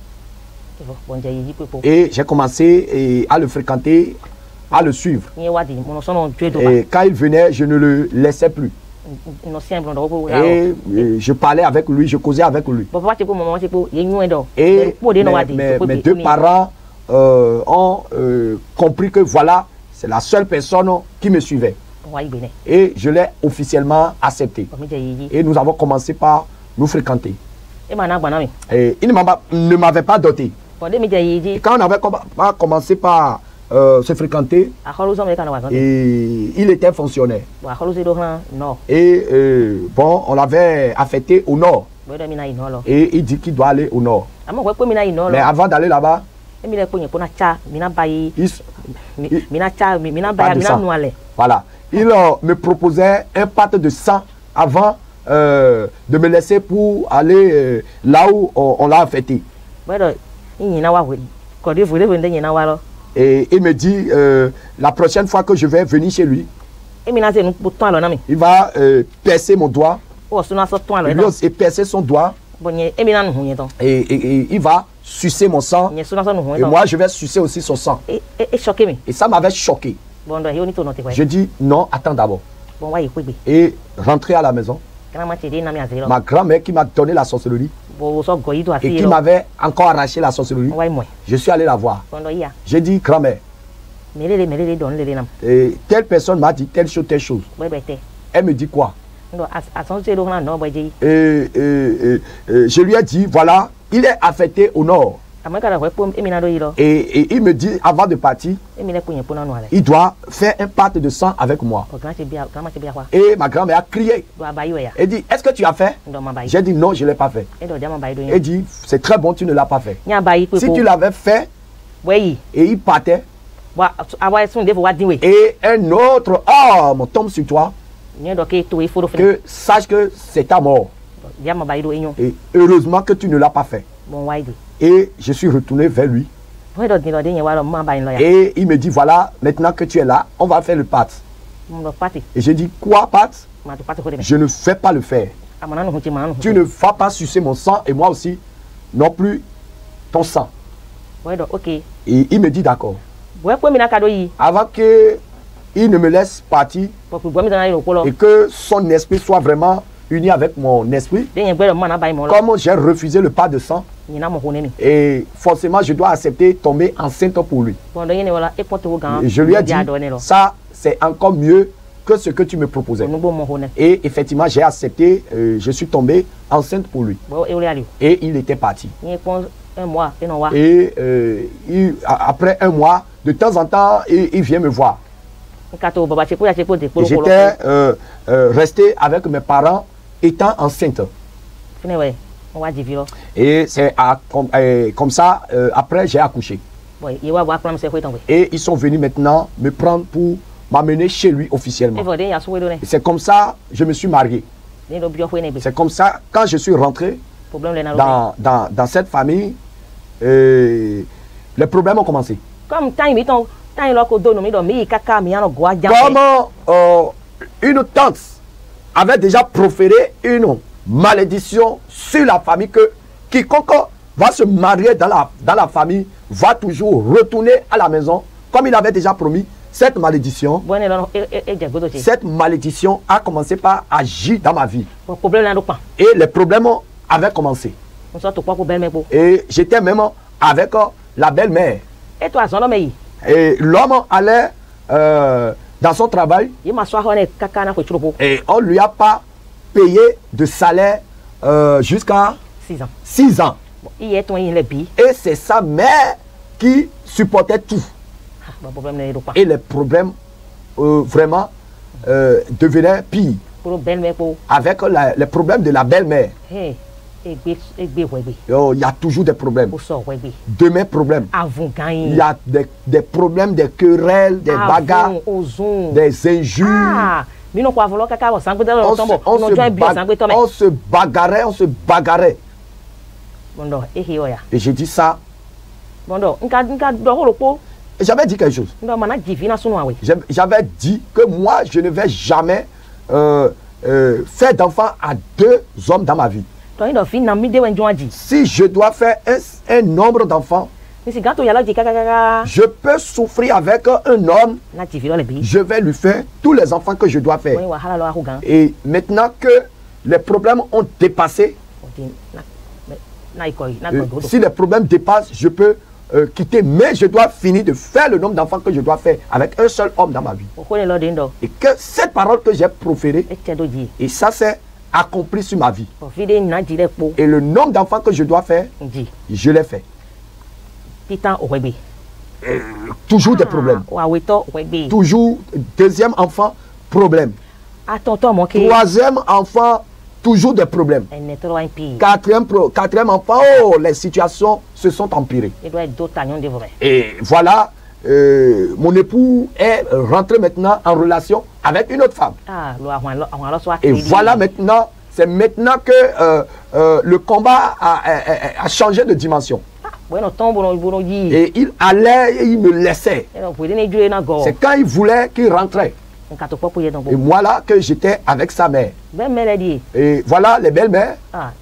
Bon je yi pepo. Et j'ai commencé et, à le fréquenter, à le suivre. Ni wa di mo no so no juto ba. Et quand il venait, je ne le laissais plus. No sien blon do ko. Et, et je parlais avec lui, je causais avec lui. Bo papa ti ko maman ti ko ye nyu e do. Et Po de no wa mes, di. mes- mes deux parents euh, ont euh, compris que voilà, c'est la seule personne qui me suivait. Wa yi bene. Et je l'ai officiellement accepté. Bo mi je yi. Et nous avons commencé par nous fréquenter. E ma na gba na mi. Et il ne m'a- ne m'avait pas doté. Bon de mi je yi Et di. quand on avait com- pas commencé par euh, se fréquenter, A kholu so me ka na wa so. et il était fonctionnaire. Bo a kholu se do han no. Et euh, bon, on l'avait affecté au nord. Bo de mi na yi no lo. Et il dit qu'il doit aller au nord. Amo ko pe mi na yi no Mais lo. avant d'aller là-bas, E mi le ko yen ko na cha mi na ba yi. il, s- Mi Il- mi na cha mi mi na Pas ba ya de mi na sang. nu ale. voilà, il euh, me proposait un pâte de sang avant euh, de me laisser pour aller euh, là où on, on l'a affecté. Bo do yi na wa we. Ko de fu de fu de yi na wa lo. Et il me dit, euh, la prochaine fois que je vais venir chez lui, E mi na se nu po ton alo na mi. il va euh, percer mon doigt, O so na so ton alo il e va do. aussi percer son doigt Bo nye e mi na nu hu yen ton. et, et- et il va sucer mon sang. Nye so na so nu hu Et yen ton. moi, je vais sucer aussi son sang. E e e choqué mi. Et ça m'avait choqué. Bon do he oni to no te ko. Je dis, non, attends d'abord. Bon wa yi ku gbe. Et rentrer à la maison, Kana ma ti de na mi azero. ma grand-mère qui m'a donné la sorcellerie Bo so go yi do et asi qui lo. m'avait encore arraché la sorcellerie, Wa yi mo. je suis allé la voir. Bon do ya. J'ai dit, grand-mère, Melele melele don lele nam. et telle personne m'a dit telle chose, telle chose. Bo be te. Elle me dit quoi? Ndo as ason se do na no bo je. Et, et- et- et je lui ai dit, voilà, il est affecté au nord. Amo ka da ko po e mi na do yi lo. Et, et il me dit, avant de partir, E mi le ko yen po na nu ale. il doit faire un pacte de sang avec moi. Ko gran ti bia, gran ma ti bia kwa. Et ma grand-mère a crié. Do abayi we ya. Elle dit, est-ce que tu as fait? Ndo ma bayi. J'ai dit, non, je ne l'ai pas fait. E do jama bayi do Elle yen. dit, c'est très bon, tu ne l'as pas fait. Nya bayi pe Si po. tu l'avais fait Bo yi. et il partait, Wa awa sun de fo wa din we. et un autre homme tombe sur toi, Nye do ke to e fo do fini. que sache que c'est ta mort. Jama bayi do enyo. Et heureusement que tu ne l'as pas fait. Bon wa yi de. Et je suis retourné vers lui. Bo do din do de yen wa lo ma bayi lo ya. Et il me dit, voilà, maintenant que tu es là, on va faire le pacte. Mo do party. Et j'ai dit, quoi pacte? Ma do party ko de me. Je ne fais pas le faire. Amana nu hu ti ma nu. Tu ne vas pas sucer mon sang et moi aussi, non plus ton sang. Bo do okay. Et il me dit, d'accord. Bo ko mi na ka do yi. Avant qu'il ne me laisse partir Bo ku bo mi na yi ko lo. et que son esprit soit vraiment uni avec mon esprit, De yen gbe do ma na bayi mo lo. comme j'ai refusé le pas de sang, Ni na mo ho ne mi. et forcément je dois accepter tomber enceinte pour lui. Bon do yen wala e ko to gan. Et je lui ai dit, do ne lo. ça c'est encore mieux que ce que tu me proposais. Nu bo mo ho ne. Et effectivement, j'ai accepté, euh, je suis tombé enceinte pour lui. Bo e le ali. Et il était parti. Ni pon un mois e no wa. Et euh, il- a- après un mois, de temps en temps, il, il vient me voir. Nka to baba che ko ya che ko de Et ko lo. j'étais euh, euh, resté avec mes parents étant enceinte. Fini we. Mo wa jivi lo. Et c'est à- comme, euh, comme ça, euh, après j'ai accouché. Bo ye wa wa kram se ko ton we. Et ils sont venus maintenant me prendre pour m'amener chez lui E officiellement. fo de ya so we do ne. Et c'est comme ça que je me suis marié. Ni do bio fo ne be. C'est comme ça, quand je suis rentré Problème le na lo. dans, dans, dans cette famille, euh, les problèmes ont commencé. Comme time mi ton Comment euh, une tante avait déjà proféré une malédiction sur la famille que quiconque va se marier dans la, dans la famille va toujours retourner à la maison comme il avait déjà promis. Cette malédiction, cette malédiction a commencé par agir dans ma vie. Et les problèmes avaient commencé. Et j'étais même avec la belle-mère. Et l'homme allait euh, dans son travail et on ne lui a pas payé de salaire euh, jusqu'à six ans. Et c'est sa mère qui supportait tout. Et les problèmes euh, vraiment euh, devenaient pires avec la, les problèmes de la belle-mère. Il oh, y a toujours des problèmes. Demain, problème. Il y a des, des problèmes, des querelles, des bagarres, des injures. Ah. On se, on, se on se bagarrait, on se bagarrait. Et j'ai dit ça. J'avais dit quelque chose. J'avais dit que moi, je ne vais jamais euh, euh, faire d'enfant à deux hommes dans ma vie. Si je dois faire un, un nombre d'enfants, je peux souffrir avec un homme. Je vais lui faire tous les enfants que je dois faire. Et maintenant que les problèmes ont dépassé, euh, si les problèmes dépassent, je peux euh, quitter. Mais je dois finir de faire le nombre d'enfants que je dois faire avec un seul homme dans ma vie. Et que cette parole que j'ai proférée, et ça c'est accompli sur ma vie. Et le nombre d'enfants que je dois faire, je l'ai fait. Euh, toujours des problèmes. Toujours deuxième enfant, problème. Troisième enfant, toujours des problèmes. Quatrième, quatrième enfant, oh, les situations se sont empirées. Et voilà, euh, mon époux est rentré maintenant en relation avec une autre femme. Et voilà maintenant, c'est maintenant que euh, euh, le combat a, a, a changé de dimension. Et il allait et il me laissait. C'est quand il voulait qu'il rentrait. Et voilà que j'étais avec sa mère. Et voilà les belles-mères.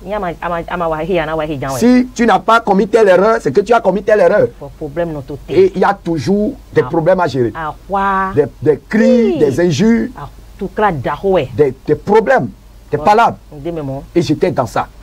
Si tu n'as pas commis telle erreur, c'est que tu as commis telle erreur. Et il y a toujours des problèmes à gérer. Des, des cris, des injures, des, des problèmes, des palabres. Et j'étais dans ça.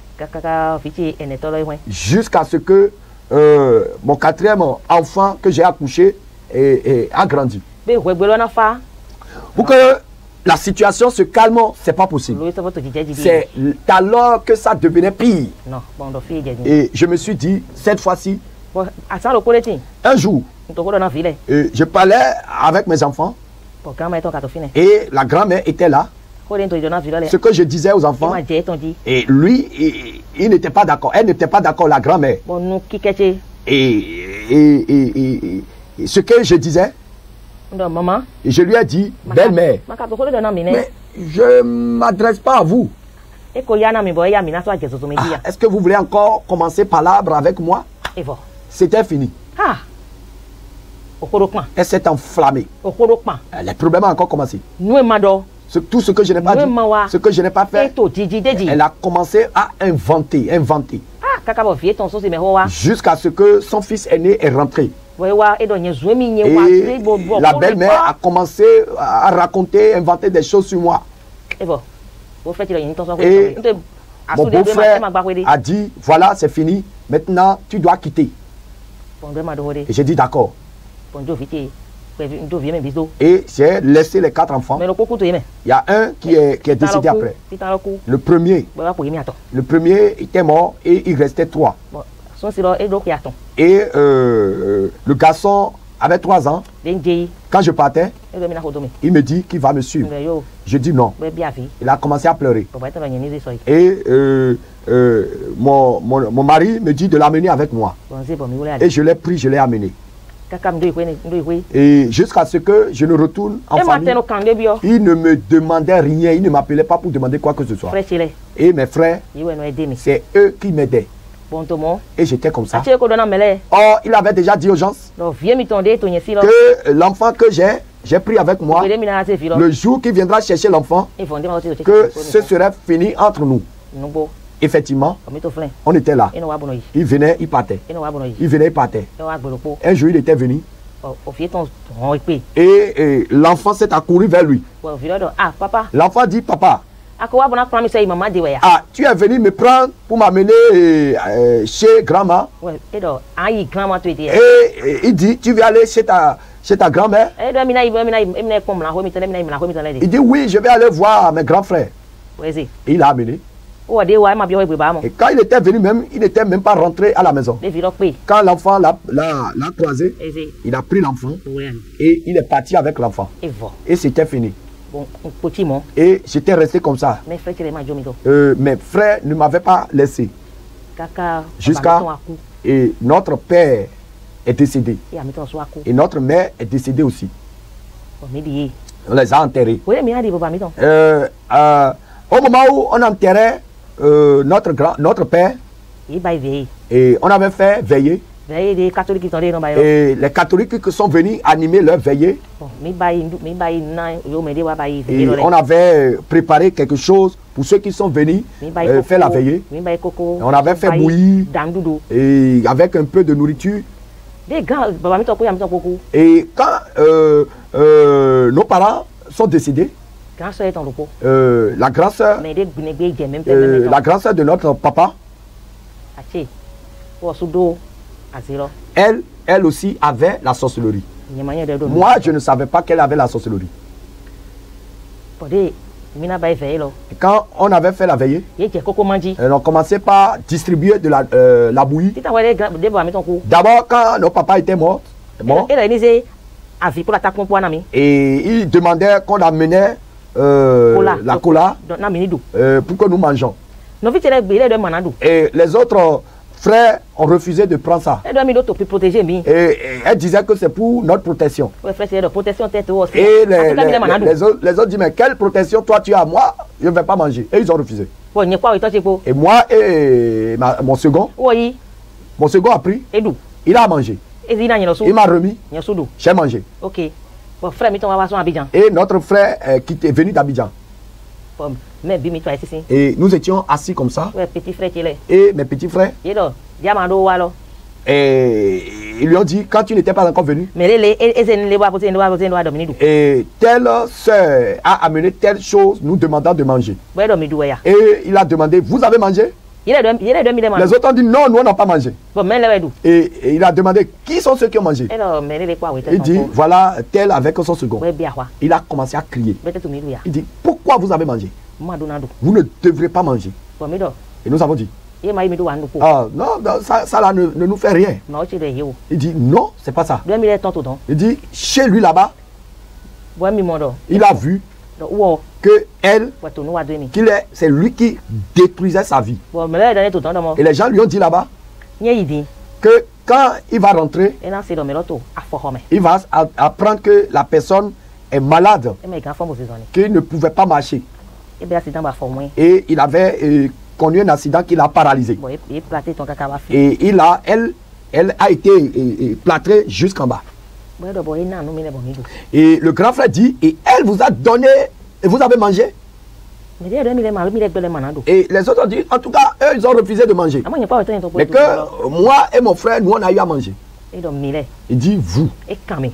Jusqu'à ce que euh, mon quatrième enfant que j'ai accouché et, et a grandi. Pour que la situation se calme, c'est pas possible. C'est alors que ça devenait pire. Et je me suis dit, cette fois-ci, un jour, je parlais avec mes enfants et la grand-mère était là. Ce que je disais aux enfants, et lui, il, il n'était pas d'accord. Elle n'était pas d'accord, la grand-mère. Et, et, et, et, et ce que je disais, et je lui ai dit, belle-mère, mais je ne m'adresse pas à vous. Ah, est-ce que vous voulez encore commencer par l'arbre avec moi? C'était fini. Elle s'est enflammée. Les problèmes ont encore commencé. Ce, tout ce que je n'ai pas dit, ce que je n'ai pas fait, elle a commencé à inventer, inventer. Jusqu'à ce que son fils aîné est rentré. Et la belle-mère a commencé à raconter, inventer des choses sur moi. Et mon beau-frère a dit, voilà, c'est fini, maintenant tu dois quitter. Et j'ai dit d'accord. Et j'ai laissé les quatre enfants. Il y a un qui est, qui est décédé après. Le premier, le premier était mort et il restait trois. Et euh, le garçon avait trois ans. Quand je partais, il me dit qu'il va me suivre. Je dis non. Il a commencé à pleurer. Et euh, euh, mon, mon, mon mari me dit de l'amener avec moi. Et je l'ai pris, je l'ai amené. Et jusqu'à ce que je ne retourne en famille, il ne me demandait rien, il ne m'appelait pas pour demander quoi que ce soit. Et mes frères, c'est eux qui m'aidaient. Bon tomo. Et j'étais comme ça. Ache ko dona mele. Or, il avait déjà dit aux gens No vie mi tonde to nyesi lo. que l'enfant que j'ai, j'ai pris avec moi, Vele mi na se fi lo. le jour qu'il viendra chercher l'enfant, E fonde ma to que ce serait fini entre nous. Nubo. Effectivement, Mi to flen. on était là. E no wa bono yi. Il venait, il partait. E no wa bono yi. Il venait, il partait. E wa gbolopo. Un jour, il était venu O o fi ton ron ipe. et, et l'enfant s'est accouru vers lui. Bo fi do ah papa. L'enfant dit, papa, Ako wa bona kwa mi se mama de we ya. ah, tu es venu me prendre pour m'amener euh, euh, chez grand-mère. We e do ayi grandma to ite. Et, et il dit, tu veux aller chez ta, chez ta grand-mère? E do mi na yi mi na yi mi na pom na ho mi tele mi na yi na ho mi tele de. Il dit, oui, je vais aller voir mes grands frères. Wezi. Et il l'a amené. O de wa ma bi o egbe ba mo. Et quand il était venu même, il n'était même pas rentré à la maison. De fi lo pe. Quand l'enfant l'a l'a- l'a croisé, Eze. il a pris l'enfant O ya. et il est parti avec l'enfant. E vo. Et c'était fini. Bon poti mo. Et j'étais resté comme ça. Me frère tele ma jo mi to. Euh, mes frères ne m'avaient pas laissé. Kaka. Jusqu'à- Et notre père est décédé. E ami ton so aku. Et notre mère est décédée aussi. O mi di. On les a enterrés. O mi na di baba mi ton. Euh, euh, au moment où on enterrait euh, notre, grand, notre père, E ba ve. et on avait fait veiller, Ve de catholique ton de no ba yo. et les catholiques qui sont venus animer leur veillée, Bon mi ba yi mi ba yi na yo me de wa ba yi ve et lo le. on avait préparé quelque chose pour ceux qui sont venus Mi ba yi euh, koko. faire la veillée, Mi ba yi koko. On avait fait bouillir. Dandudo. et avec un peu de nourriture. De grand baba mi ton ko ya mi ton koko. Et quand euh, euh, nos parents sont décédés, Grand soeur ton lopo. euh, la grande sœur, Mais de gunegbe je même euh, même. la grande sœur de notre papa, Ache. O sudo. Azero. elle, elle aussi avait la sorcellerie. Nyamanya de do. Moi, je ne savais pas qu'elle avait la sorcellerie. Pode. Mi na ba yi ve lo. Et quand on avait fait la veillée, Ye je koko manji. euh, on commençait par distribuer de la, euh, la bouillie. Tita wa de grand de baba mi ton ko. D'abord, quand nos papas étaient morts, morts, E la ni se avi pour la ta kompo na mi. et ils demandaient qu'on amenait euh, Cola. la cola Donc na mi ni do. euh, pour que nous mangeons. No vi tele gbe le do manado. Et les autres frères ont refusé de prendre ça. E do mi do to protéger mi. Et, et elles disaient que c'est pour notre protection. Ouais, frère, c'est de protection tête aussi. Et les, En tout cas, les, mi le manado. les autres, les autres disent, mais quelle protection toi tu as? Moi, je ne vais pas manger. Et ils ont refusé. Bon, n'y a pas eu toi, c'est quoi? Et moi et ma- mon second, Oui, mon second a pris, et d'où? il a mangé. Et il y a Il m'a remis, un sous d'où? j'ai mangé. Ok. Bon, frère, mi ton va son Abidjan. Et notre frère euh, qui est venu d'Abidjan. Bon, mais bi mi toi ici. Et nous étions assis comme ça. Ouais, petit frère qui est là. Et mes petits frères, Il est là. Diamando walo. et ils lui ont dit, quand tu n'étais pas encore venu, Mais les les les les wa poser les wa poser les wa dominer. et telle soeur a amené telle chose, nous demandant de manger. Ouais, dominer doué ya. Et il a demandé, vous avez mangé? Il est il est dominer Les autres ont dit, non, nous on n'a pas mangé. Bon, mais là d'où? Et, et il a demandé, qui sont ceux qui ont mangé? Et là, mais les quoi oui. Il dit, voilà, tel avec son second. Ouais, bien quoi. Il a commencé à crier. Peut-être tout mi ya. Il dit, pourquoi vous avez mangé? Moi donando. Vous ne devrez pas manger. Bon, mi do. Et nous avons dit, Il m'a mis do ando ko. ah non, non, ça, ça là ne, ne nous fait rien. Ma ochi de yo. Il dit, non, c'est pas ça. Deux mille ton tout don. Il dit, chez lui là-bas, Bon, mi mondo. il a vu Donc, wow. que elle, Ouais, tout nous a deux mi. qu'il est, c'est lui qui détruisait sa vie. Bon, mais là, donné tout don de moi. Et les gens lui ont dit là-bas Nye idi. que quand il va rentrer, Et là, c'est dans meloto. A fort homme. il va a- apprendre que la personne est malade, Et mes grands femmes aux saisonniers. qu'il ne pouvait pas marcher. Et bien, c'est dans ma forme. Et il avait euh, connu un accident qui l'a paralysé. Bon, il platé ton caca va faire. Et il a, elle, elle a été euh, euh, plâtrée jusqu'en bas. Bon, d'abord, il n'a nous mis les bons midou. Et le grand frère dit, et elle vous a donné, et vous avez mangé. Mais il y a deux mille mal, mille de manado. Et les autres ont dit, en tout cas, eux, ils ont refusé de manger. Ah, moi, il n'y a pas autant de temps pour Mais que euh, moi et mon frère, nous, on a eu à manger. Et donc, mille. Il dit, vous, Et camé.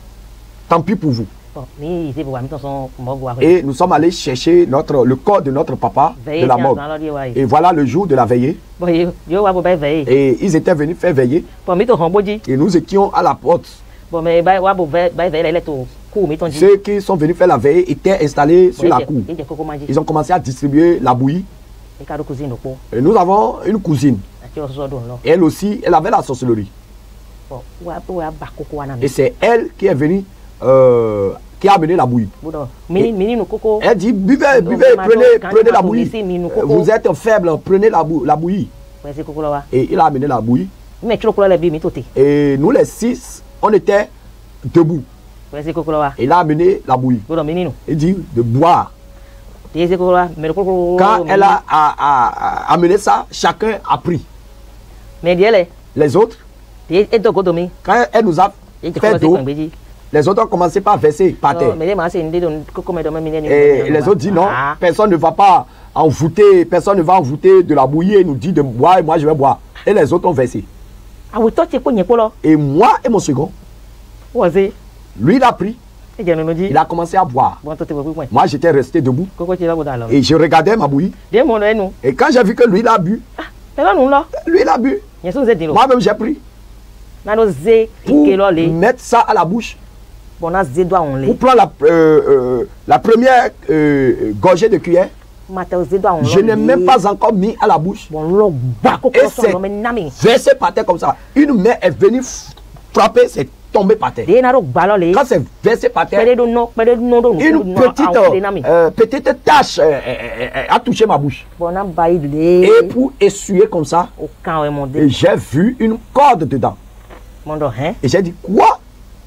tant pis pour vous. Bon, mais il s'est pour mettre son mort. Et nous sommes allés chercher notre, le corps de notre papa de la morgue. Et voilà le jour de la veillée. Bon, yo va pas veiller. Et ils étaient venus faire veiller. Bon, mais ton ramboji. Et nous étions à la porte. Bon, mais bah, wa pour veiller les tout. Cours, mais ton dit. Ceux qui sont venus faire la veillée étaient installés sur la cour. Il y a coco magie. Ils ont commencé à distribuer la bouillie. Et cadeau cousine au pot. Et nous avons une cousine. Tu as besoin d'on là. Elle aussi, elle avait la sorcellerie. Bon, wa wa ba coco anami. Et c'est elle qui est venue, euh, qui a amené la bouillie. Bon, mini mini no coco. Elle dit, buvez, Donc, buvez, ma prenez, donc, quand prenez il la m'a bouillie. ici, mais nous, Euh, coco. Vous êtes faible, prenez la, bou- la bouillie. Ouais, c'est coco là. Et il a amené la bouillie. Mais tu le couleur les bi mi toté. Et nous les six, on était debout. Ouais, c'est coco là. Et il a amené la bouillie. Bon, mini no. Il dit de boire. C'est coco là, mais le coco. Quand elle a, a- a- a amené ça, chacun a pris. Mais diele. Les autres, Et et to go to me. quand elle nous a Et tu fait commences d'eau, à beji. les autres ont commencé par verser par terre. Mais les masses indi don koko me do me mine ni. Et les autres disent non, Ah. personne ne va pas envoûter, personne ne va envoûter de la bouillie et nous dit de boire et moi je vais boire. Et les autres ont versé. Ah oui, toi tu ko nyepo lo. Et moi et mon second, Oze. lui il a pris, E je me dit. il a commencé à boire. Bon to te ko point. Moi j'étais resté debout Koko ti la go da lo. et je regardais ma bouillie. De mo no enu. Et quand j'ai vu que lui il a bu, Te lo nu lo. lui il a bu, Yesu ze din lo. moi-même j'ai pris Na no ze pour ike lo le. mettre ça à la bouche, Bon na ze do on le. pour prendre la, euh, euh, la première euh, gorgée de cuillère. Ma te ze do on lo. Je n'ai même pas encore mis à la bouche. Bon lo ba koko Et so c'est lo me nami. versé par terre comme ça. Une main est venue frapper, c'est tombé par terre. De na ro gba lo le. Quand c'est versé par terre, Pere do no, pere no do no. une petite, euh, petite tache euh, euh, euh, a touché ma bouche. Bon na ba Et le. pour essuyer comme ça, O kan we mon et de. j'ai vu une corde dedans. Mon do hein. Et j'ai dit, quoi?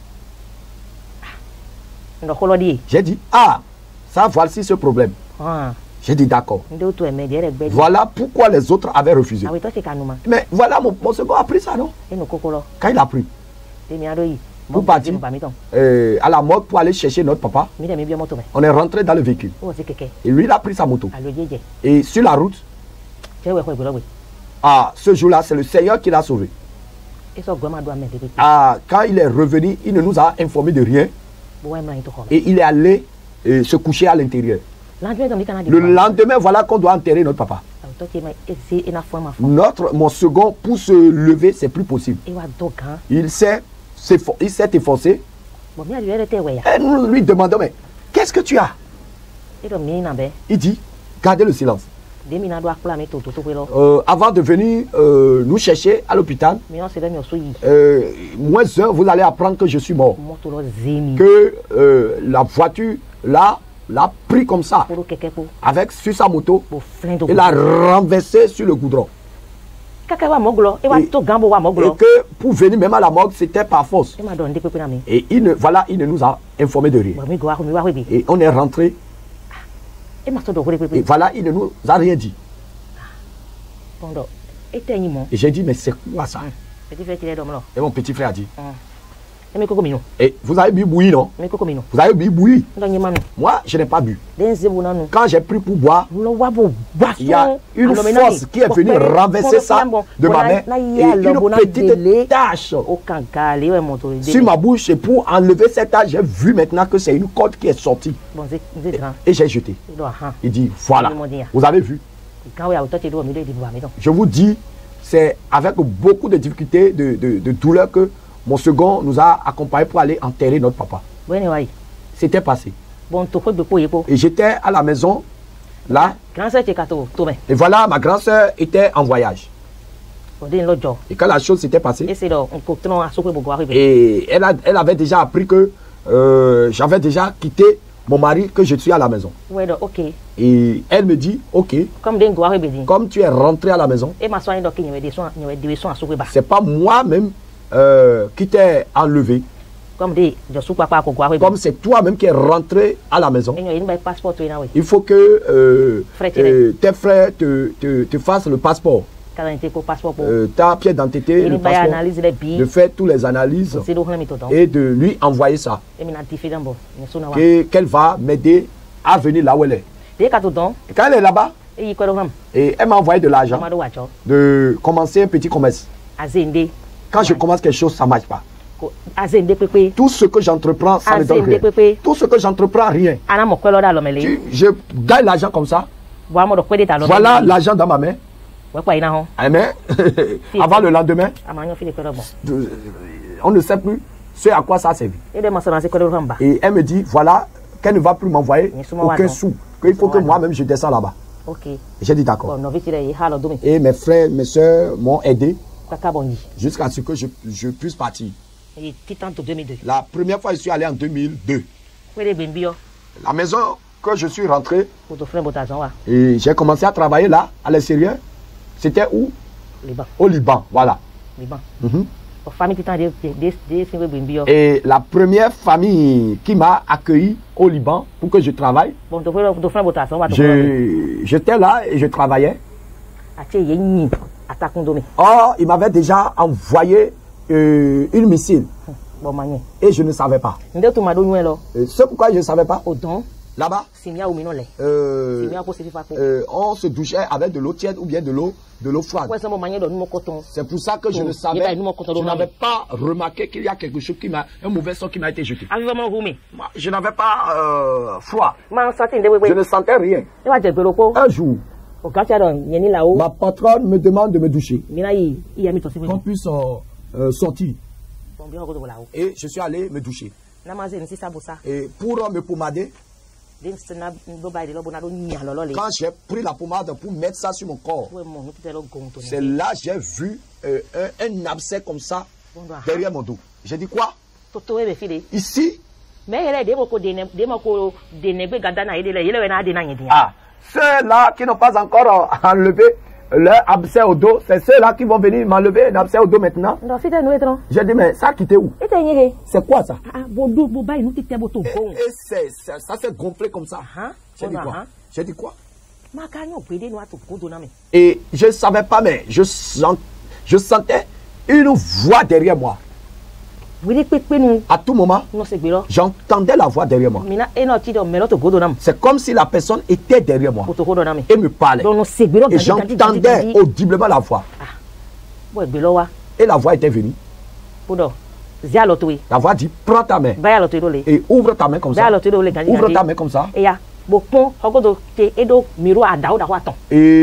Ndo ko lo di. J'ai dit, ah, ça voici ce problème. Ah. J'ai dit, d'accord. Ndo to e me de re gbe. Voilà pourquoi les autres avaient refusé. Ah oui, toi c'est kanuma. Mais voilà, mon, mon second a pris ça, non? E no koko lo. Quand il a pris, De mi ado yi. Vous partir Ba mi ton. euh, à la morgue pour aller chercher notre papa, Mi de mi bi moto me. on est rentré dans le véhicule. O se keke. Et lui, il a pris sa moto. Alo jeje. Et sur la route, Je we ko igbo we. ah, ce jour-là, c'est le Seigneur qui l'a sauvé. E so goma do amede pe. Ah, quand il est revenu, il ne nous a informé de rien. Bo we mra to ko. Et il est allé euh, se coucher à l'intérieur. Landwe do mi kana di. Le lendemain, voilà qu'on doit enterrer notre papa. Toi tu me e se e na fo ma fo. Notre, mon second, pour se lever, c'est plus possible. E wa do kan. Il s'est s'effo- il s'est efforcé. Bo mi adi re te we ya. Et nous lui demandons, mais qu'est-ce que tu as? E do mi na be. Il dit, gardez le silence. De mi na do akula mi to to to we lo. Euh, avant de venir euh, nous chercher à l'hôpital, Mi on se de mi o so yi. euh, moins un, vous allez apprendre que je suis mort. Moto lo zemi. Que euh, la voiture, là, l'a pris comme ça, Pour keke ko. avec sur sa moto, Bo flin do. et l'a renversé sur le goudron. Kaka wa moglo. E wa Et- to gambo wa Et moglo. que pour venir même à la morgue, c'était par force. E ma do nde pe pe na mi. Et il ne, voilà, il ne nous a informé de rien. Bo mi go wa mi wa we bi. Et on est rentré, E ma so do ko pe et pe. voilà, il ne nous a rien dit. Bon do. E te yin mo. Et j'ai dit, mais c'est quoi ça? Petit frère ti le do mo lo. Et mon petit frère a dit, E mi koko mi no. et vous avez bu bouilli, non? Mi koko mi no. Vous avez bu bouilli? Ndo nyi ma no. Moi, je n'ai pas bu. Den ze bo na no. Quand j'ai pris pour boire, Lo wa bo wa so. il y a une force qui est venue renverser ça de ma main et une petite tache O kan gale we moto. sur ma bouche. Et pour enlever cette tache, j'ai vu maintenant que c'est une corde qui est sortie. Bon ze ze grand. Et j'ai jeté. Do ha. Il dit, voilà, vous avez vu. Kan we ya to ti do mi de di ba mi don. Je vous dis, c'est avec beaucoup de difficultés, de, de, de douleur que mon second nous a accompagnés pour aller enterrer notre papa. Bo ni wa yi. C'était passé. Bon to ko gbe po ye po. Et j'étais à la maison, là, Grand sœur ti ka to to me. et voilà, ma grande sœur était en voyage. O de lo jo. Et quand la chose s'était passée, E se do ko tno aso ko bo go wa be. et elle, a- elle avait déjà appris que euh, j'avais déjà quitté mon mari, que je suis à la maison. We do OK. Et elle me dit, ok, Comme den go wa be din. comme tu es rentré à la maison, E ma so yin do ki nyewe de so nyewe de so aso ko ba. c'est pas moi-même euh, qui t'ai enlevé, Comme de jo su papa ko go wa be. comme c'est toi-même qui es rentré à la maison. E nyewe yin ba passport to ina we. Il faut que euh, Frère euh, tes frères te, te, te fassent le passeport, Quarante ko passport po. euh, ta pièce d'identité, E le ni ba passeport, analyse le bi. de faire toutes les analyses Se do hna mi to don. et de lui envoyer ça, E mi na different bo. Ni so na wa. que- qu'elle va m'aider à venir là où elle est. De ka to don. Et quand elle est là-bas, E yi ko do ham. et elle m'a envoyé de l'argent, Ma do wa cho. de commencer un petit commerce. Azende. Quand je Ouais. commence quelque chose, ça ne marche pas. Ko azende pepe. Tout ce que j'entreprends, ça ne donne Azende rien. pepe. Tout ce que j'entreprends, rien. Ana mo ko lo da lo mele. Tu- je gagne l'argent comme ça. Bo mo do ko de ta lo. Voilà l'argent dans ma main. We kwa ina ho. Mais avant le lendemain, Amanyo fi de ko do bon. de- on ne sait plus ce à quoi ça a servi. E de ma so na se ko do hamba. Et elle me dit, voilà, qu'elle ne va plus m'envoyer Mais souvent, aucun ouais, sou. Qu'il faut que Ouais. moi-même je descends là-bas. OK. Et j'ai dit d'accord. Bon, no vi ti de ha lo do mi. Et mes frères, mes soeurs m'ont aidé Kaka bon yi. jusqu'à ce que je, je puisse partir. E ti tant to deux mille deux. La première fois, je suis allé en deux mille deux. We de ben bi yo. La maison que je suis rentré, Ko to frère bota zon wa. et j'ai commencé à travailler là, à l'extérieur. C'était où? Liban. Au Liban, voilà. Liban. Mhm. O famille ti tant de de de sin we ben bi yo. Et la première famille qui m'a accueilli au Liban pour que je travaille, Bon to frère to frère bota zon wa to. je- j'étais là et je travaillais. A che ye yin. atakundomi. Or, il m'avait déjà envoyé euh, une missile. Bon manier. Et je ne savais pas. Nde tu mado nyuelo. Euh, C'est pourquoi je ne savais pas. Odon. Là-bas, Simia ou minole. euh, Simia ko sifa ko. euh, on se douchait avec de l'eau tiède ou bien de l'eau de l'eau froide. Ouais, ça bon manier do numo coton. C'est pour ça que je Oh, ne il savais, va nous coton je de n'avais mamie. pas remarqué qu'il y a quelque chose qui m'a, un mauvais son qui m'a été jeté. Avi vraiment rumi. Moi, je n'avais pas euh, froid. Ma sati nde wewe. Je ne sentais rien. E wa je gbero Un jour, o ka cha don yeni la o. ma patronne me demande de me doucher, Mina yi iya mi to sibe. qu'on puisse euh, euh, sortir. Bon bien ko do la o. Et je suis allé me doucher. Na ma ze nsi sabusa. Et pour euh, me pommader, Dem sena do ba de lo bona do nya lo lo le. quand j'ai pris la pommade pour mettre ça sur mon corps, Ouais mon no tete lo gonto. c'est là que j'ai vu euh, un, un abcès comme ça Bon do. derrière mon dos. J'ai dit quoi? Toto e be file. Ici? Mais yele de mo ko de ne de mo ko de ne gbe gada na yele le yele we na de na yedi. Ah, ceux-là qui n'ont pas encore euh, enlevé leur abcès au dos, c'est ceux-là qui vont venir m'enlever un abcès au dos maintenant. Ndo fite no etron. J'ai dit, mais ça a quitté où? Ete nyere. C'est quoi ça? Ah bo do bo ba inu tete bo to Et, bon. et c'est, c'est- ça s'est gonflé comme ça. Hein? J'ai dit Bon, quoi? hein? J'ai dit quoi? Ma ka nyo pe de no ato ko do na me. Et je ne savais pas, mais je, sent, je sentais une voix derrière moi. Wili pepe nu À tout moment, no se gbero. j'entendais la voix derrière moi. Mina eno ti do melo to go do na me. C'est comme si la personne était derrière moi Ko to ko do na me. et me parlait. Donc no se gbero Et gadi gadi j'entendais gadi. audiblement la voix. Bo gbelo wa. Et la voix était venue. Podo. Zia lo to we. La voix dit, prends ta main Ba ya lo to do le. et ouvre ta main comme Ba ya ça. lo to do le gadi Ouvre gadi. ta main comme ça. E ya bo pon ogodo te edo miro ada o da wa ton.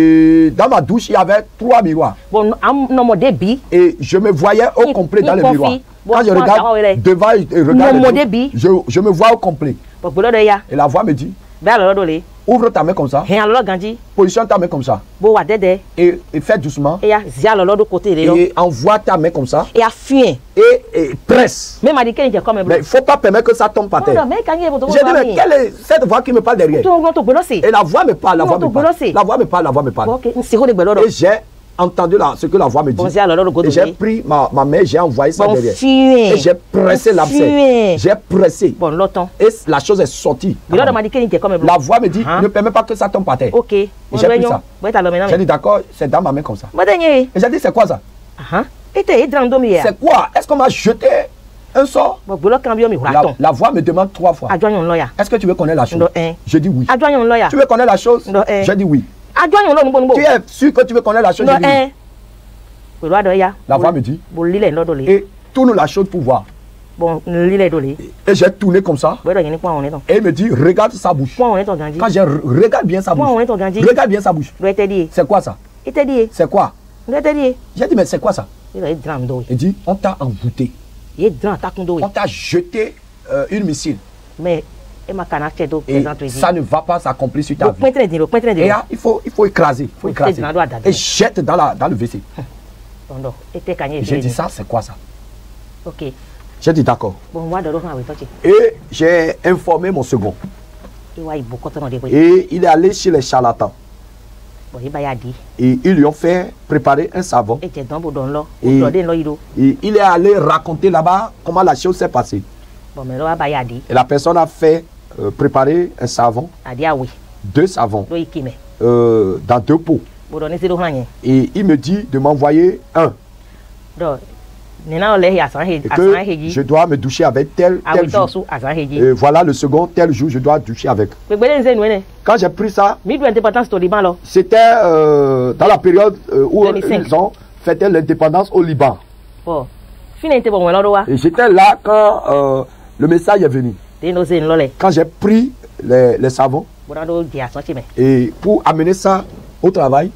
Et dans ma douche, il y avait trois miroirs. Bon am no mo de bi. Et je me voyais au Il- complet dans il les confie. miroirs. Bon, Quand je moi, ça va, regarde ouais. devant et regarde Mon le débit. dos, je, je me vois au complet. Bo gbelo de ya. Et la voix me dit, Ba ya lo do le. ouvre ta main comme ça, Hen lo ganji. positionne ta main comme ça. Bo wa dede. Et, et fais doucement. E ya zia lo lo do côté le lo. Et envoie ta main comme ça. E ya fien. Et, et presse. Me ma di ken je comme Mais il ne faut pas permettre que ça tombe par Podo terre. me kan ye bo to J'ai dit, mais quelle est cette voix qui me parle derrière? to no to gbelo se. Et la voix me parle, la Non, voix me ton parle. glosser. La voix me parle, la voix me parle. OK, nsi ho de gbelo do. Et j'ai entendu là, ce que la voix me dit. Bon zia lo lo go do Et j'ai le. pris ma, ma main, j'ai envoyé ça Bon derrière. fien. Et j'ai pressé l'abcès. Fien. J'ai pressé. Bon loton. Et la chose est sortie. Gbelo do ma di ken je comme La voix me dit, Hein? ne permets pas que ça tombe par terre. OK. Bon J'ai pris do ça. Bo ta lo me na J'ai me. dit, d'accord, c'est dans ma main comme ça. Bo de nye. Et j'ai dit, c'est quoi ça? Aha. Ete e dran do mi ya. C'est quoi? Est-ce qu'on m'a jeté un sort? Bo gbelo kan bi o mi la, hura ton. la voix me demande trois fois. Adjoyon lo ya. Est-ce que tu veux connaître la chose? Ndo un. Je dis oui. Adjoyon lo ya. Tu veux connaître la chose? Ndo un. J'ai dit oui. Adjoyon lo nubo nubo. Tu es sûr que tu veux connaître la chose? Ndo J'ai dit oui. un. Gbelo ado ya. La voix me dit, Bo lile lo do le. et tourne la chose pour voir. Bon lile do le. Et j'ai tourné comme ça. Bo do yin kwa on ton. Et il me dit, regarde sa bouche. Kwa on ton ganji. Quand je re- regarde bien sa Kwa on bouche. ton ganji. Regarde bien sa bouche. Do ete di. C'est quoi ça? Ete di. C'est quoi? Ndo ete di. J'ai dit, mais c'est quoi ça? Il e dran do. Il dit, on t'a envoûté. E dran takun do. On t'a jeté euh, une missile. Mais e ma kana che do Et présente di. ça ne va pas s'accomplir sur ta Bo vie. pointre di, bo pointre di. Et là, il faut, il faut écraser. Il faut Faut écraser. jeter dans la- Et jette dans, la, dans le W C. Ndo ete kanye. J'ai dit, ça, c'est quoi ça? OK. J'ai dit, d'accord. Bon wa do ro kan we to che. Et j'ai informé mon second. E wa ibo ko ton de we. Et il est allé chez les charlatans. Bo yi ba ya di. Et ils lui ont fait préparer un savon. E che don bo don lo. Et- O do de lo iro. Et il est allé raconter là-bas comment la chose s'est passée. Bon me lo wa ba ya di. Et la personne a fait euh, préparer un savon, Adi awe. deux savons, Do ikime. euh, dans deux pots. Bo do ni se do hanye. Et il me dit de m'envoyer un. Do nina o le hi asan he Et asan que heji. je dois me doucher avec tel, Awe tel to jour. su asan heji. Et voilà le second, tel jour, je dois doucher avec. Gbegbe nze nu ene. Quand j'ai pris ça, Mi du indépendance to liban lo. c'était euh, dans la période euh, où deux mille cinq. ils ont fêté l'indépendance au Liban. Bo. Fina inte bo won lo wa. Et j'étais là quand euh, le message est venu. De no zen lo le. Quand j'ai pris les, les savons Bo na do di asan che me. et pour amener ça au travail,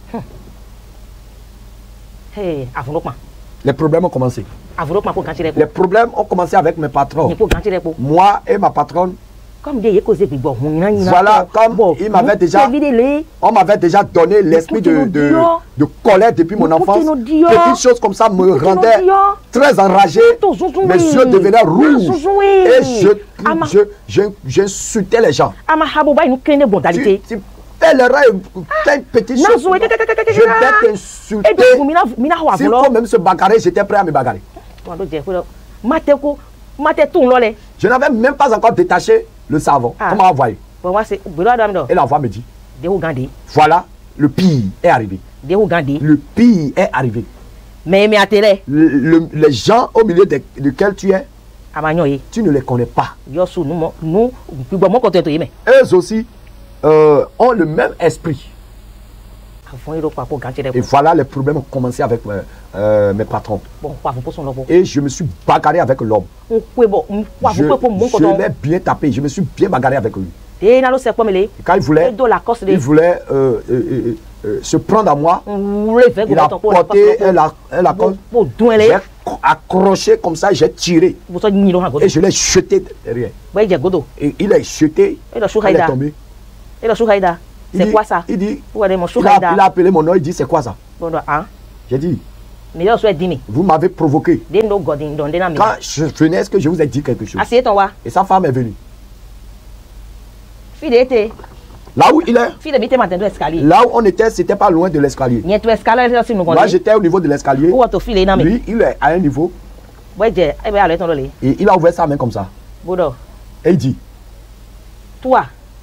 Hey, avunokpan. les problèmes ont commencé. Avunokpan ko ganchi Les repo. problèmes ont commencé avec mes patrons. Ni ko ganchi repo. Moi et ma patronne, Comme de ye ko ze gbigbo hun na yin. Voilà, comme il m'avait déjà- on m'avait déjà donné l'esprit de, de, de colère depuis mon Mais enfance. écoutez nos dieux. Petites choses comme ça me Écoutez nos rendaient dieux. très enragé. Mes yeux devenaient rouges. Et je, Ama- je, je, j'insultais les gens. Ama habo ba inu kene Tu, bondalité. tu fais l'erreur, fais une petite Na chose. zo e te te te te te te. Je vais E t'insulter. do mina mina ho S'il avulo. faut même se bagarrer, j'étais prêt à me bagarrer. Wa do je ko. Mate ko mate tun lo le. Je n'avais même pas encore détaché le savon. Ah. On m'a envoyé. Bon wa se gbero adam do. Et la voix me dit, De ho gande. voilà le pire est arrivé. De ou gandi. Le pire est arrivé. Mais mais atele. Le- le- les gens au milieu de, desquels tu es, Amanyoye. tu ne les connais pas. Yo sou nous nous nous mon content yeme. Eux aussi euh, ont le même esprit. Avon iro kwa ko ganti de. Et voilà, les problèmes ont commencé avec euh, euh, mes patrons. Bon kwa vous poson lobo. Et je me suis bagarré avec l'homme. On kwe bon, kwa Je, vous po mon je content. l'ai bien tapé. Je me suis bien bagarré avec lui. Et na lo se pomele. Et quand il voulait, Do la coste de. il voulait euh, euh, euh, euh, se prendre à moi, On le fait il a porté un la- un lacon. Pour douer J'ai les. accroché comme ça, j'ai tiré. Vous so ni lo han godo. Et je l'ai jeté derrière. Ouais, j'ai godo. Et il est jeté, Et le il est chouhaïda. tombé. Et le chouhaïda. Il C'est dit- quoi ça? Il dit, Où est mon il a, chouhaïda? il a appelé mon nom, il dit c'est quoi ça? Bon hein. J'ai dit, Mais yo so dimi. vous m'avez provoqué. Dem no godin don de na mi. Quand je venais, est-ce que je vous ai dit quelque chose? Assieds ton wa. Et sa femme est venue. Fille était. Là où il est, Fille de bité matin do escalier. là où on était, c'était pas loin de l'escalier. Ni to escalier là si nous Moi, gonde. j'étais au niveau de l'escalier. Où to fille na mi. Lui, il est à un niveau Ouais, j'ai eh ben aller ton le. et il a ouvert sa main comme ça. Bodo. Et il dit, Toi.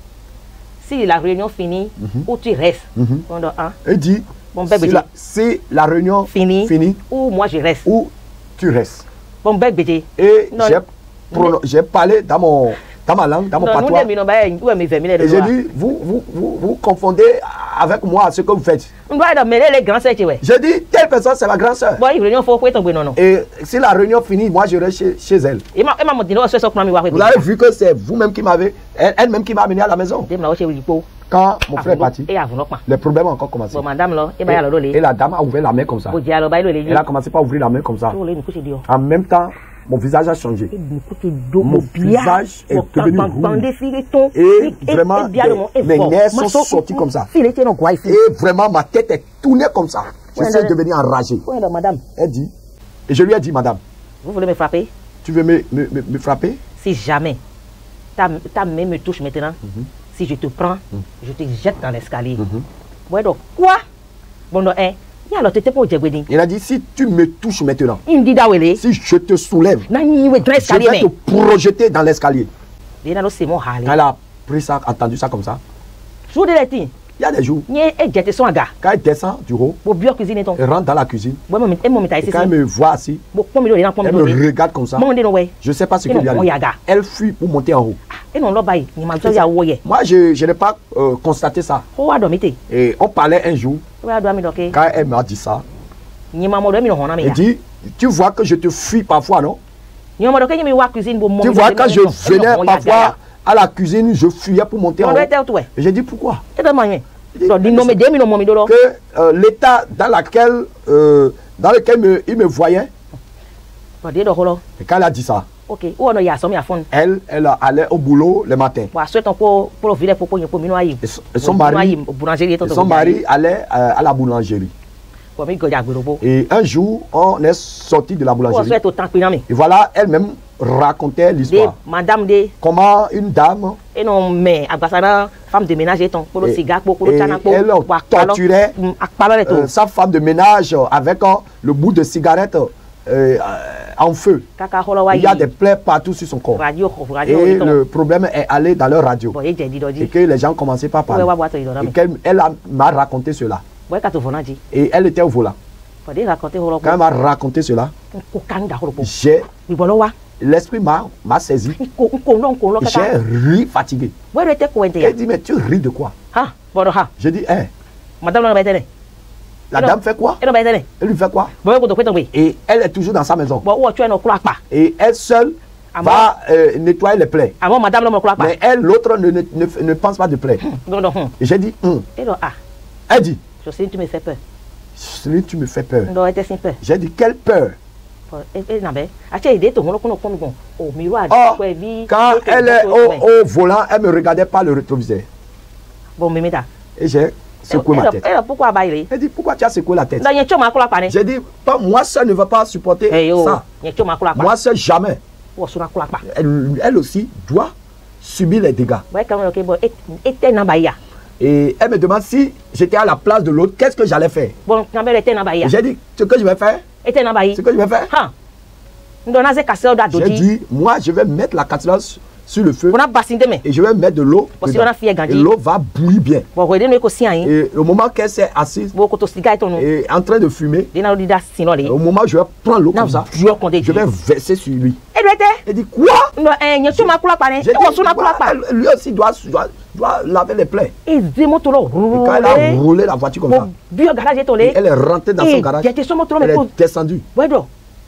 Si la réunion finit, où tu restes? Mhm. Bon hein. il dit, Bon si bébé. la, si la réunion Fini. finit, Ou moi je reste. où tu restes. Bon bébé. Et Non, j'ai prono- j'ai parlé dans, mon, dans ma langue, dans mon Non, nous patois. des ba où est mes vingt mille Et de j'ai dollars. dit, vous, vous, vous, vous confondez avec moi ce que vous faites. On doit être mêler les grands sœurs ouais. J'ai dit, telle personne, c'est ma grande soeur. Bon, il réunion faut quoi tomber non non. Et si la réunion finit, moi, je reste chez, chez elle. Et ma et ma dit non so so kwa mi wa Vous avez vu que c'est vous-même qui m'avez, elle- elle-même qui m'a amené à la maison. Dem na o se wi po. Quand mon frère est parti, Et avant pas. les problèmes ont encore commencé. Bon madame là, et ba Et, ya lo et le. la dame a ouvert la main comme ça. Bo dia lo ba lo le. Elle a commencé par ouvrir la main comme ça. Lo le ni ku se dio. En même temps, mon visage a changé. Ni ku te do Mon mo bia. visage est devenu rouge. Bande fille ton. Et vraiment, des- mes nerfs sont sortis comme ça. Fille était non quoi ici. Et vraiment, ma tête est tournée comme ça. Je Ouais, suis là, devenu enragé. Ouais là madame, Elle dit, et je lui ai dit, madame, vous voulez me frapper? tu veux me, me, me, me frapper? Si jamais ta ta main me touche maintenant, si je te prends, je te jette dans l'escalier. Ouais donc quoi? Bon non hein. Ya alors t'étais pas au djebedi. Il a dit, si tu me touches maintenant, Il me dit da wele. si je te soulève, Na ni we dans je l'escalier vais te mais. projeter dans l'escalier. Dina no c'est mon hali. Quand elle a pris ça, entendu ça comme ça, Jour de l'été. il y a des jours, Ni e jette son aga. quand elle descend du haut, Bo bio cuisine ton. elle rentre dans la cuisine, Bo mo e mo mi ta et ici. quand elle me voit assis, Bo pomi do na pomi elle do. me regarde comme ça. Mo de no we. Je ne sais pas ce Et qu'il non, lui on arrive. yaga. Elle fuit pour monter en haut. E non lo bayi, ni ma so ya wo ye. Moi, je, je n'ai pas euh, constaté ça. Ho wa do mi te. Et on parlait un jour, Wa do mi do ke. quand elle m'a dit ça, Ni ma mo do mi no hona mi elle ya. dit, tu vois que je te fuis parfois, non? Ni ma do ke ni mi wa cuisine bo mo. Tu vois, quand je venais parfois à la cuisine, je fuyais pour monter en On haut. doit être ouais. Et j'ai dit, pourquoi? E do ma yen. Do di no me de mi no mo mi do do. Que euh, l'état dans, laquelle, euh, dans lequel me- il me voyait, Do de do holo. et quand elle a dit ça, OK. O no ya so mi afon. elle, elle allait au boulot le matin. Wa souhaite on pour pour vile pour pour mi no ayi. Et son, et son mari, boulangerie to et son mari allait euh, à la boulangerie. Pour mi go ja gbero bo. Et un jour, on est sorti de la O boulangerie. souhaite autant pe na mi. Et voilà, elle-même racontait De l'histoire. madame de Comment une dame, et non mais agbasana femme de ménage ton pour le Et- cigare pour le et chana pour elle torturait, akpalo le to euh, sa femme de ménage avec euh, le bout de cigarette euh, euh, en feu. kaka holo wa Il y a des plaies partout sur son corps. radio radio Et to le problème est allé dans leur radio. bo ye je di do Et di que les gens commençaient par we wa parler. wa to do na Et me qu'elle elle a- m'a raconté cela. bo ka to fona di Et elle était au volant. bo de raconter holo Quand elle m'a raconté cela, ko kanga holo bo j'ai wi bolo wa l'esprit m'a m'a saisi. ko ko non ko lo J'ai kaka ri fatigué. bo re te ko ente ya Elle dit, mais tu ris de quoi? ha bo do ha J'ai dit, hein, madame no ba tene la Non. dame fait quoi? e no ba tene Elle lui fait quoi? bo ko to pe to we Et elle est toujours dans sa maison. bo wo tue no kula pa Et elle seule Ah va euh, nettoyer les plaies. avant madame no mo kula pa Mais elle, l'autre, ne, ne, ne, ne pense pas de plaies. do do hum Et j'ai dit, hum. e do ah Elle dit, je sais tu me fais peur Celui, tu me fais peur. do ete sin peur J'ai dit, quelle peur? e e na be ache ide to holo ko no ko mi gon o mi ro Oh, ko e vi quand elle est au, au volant, elle ne me regardait pas le rétroviseur. bon me meta Et j'ai secoué ma tête. e pourquoi ba ile Elle dit, pourquoi tu as secoué la tête? da yen choma kula pa ne J'ai dit, pas, moi seul ne va pas supporter e yo ça. yen choma kula pa Moi seul, jamais. wo suna kula pa Elle, elle aussi doit subir les dégâts. bo e kan ke bo e te na ba ya Et elle me demande si j'étais à la place de l'autre, qu'est-ce que j'allais faire? bon na be te na ba ya Et j'ai dit, ce que je vais faire, e te na ba yi ce que je vais faire, ha ndo na ze kasel da j'ai doji dit, moi, je vais mettre la casserole sur le feu. On a bassine demain. Et je vais mettre de l'eau. Parce qu'on a fait Et gagner. l'eau va bouillir bien. Bon, regardez nous aussi hein. Et au moment qu'elle s'est assise Bon, quand on cigare ton nom. et en train de fumer, Des n'a dit da sinon les. au moment où je vais prendre l'eau comme ça, Je vais je vais verser sur lui. Et doit être. Il dit quoi? Non, eh, n'y a tu ma couleur pas né. J'ai dit, On s'en a couleur pas. elle- lui aussi doit, doit, doit laver les plaies. Et dis-moi tout là. Et quand elle a roulé la voiture comme ça, Bon, bio garage est et tollé. elle est rentrée dans son garage, J'étais sur mon tour elle mais est pour. descendue. Ouais donc.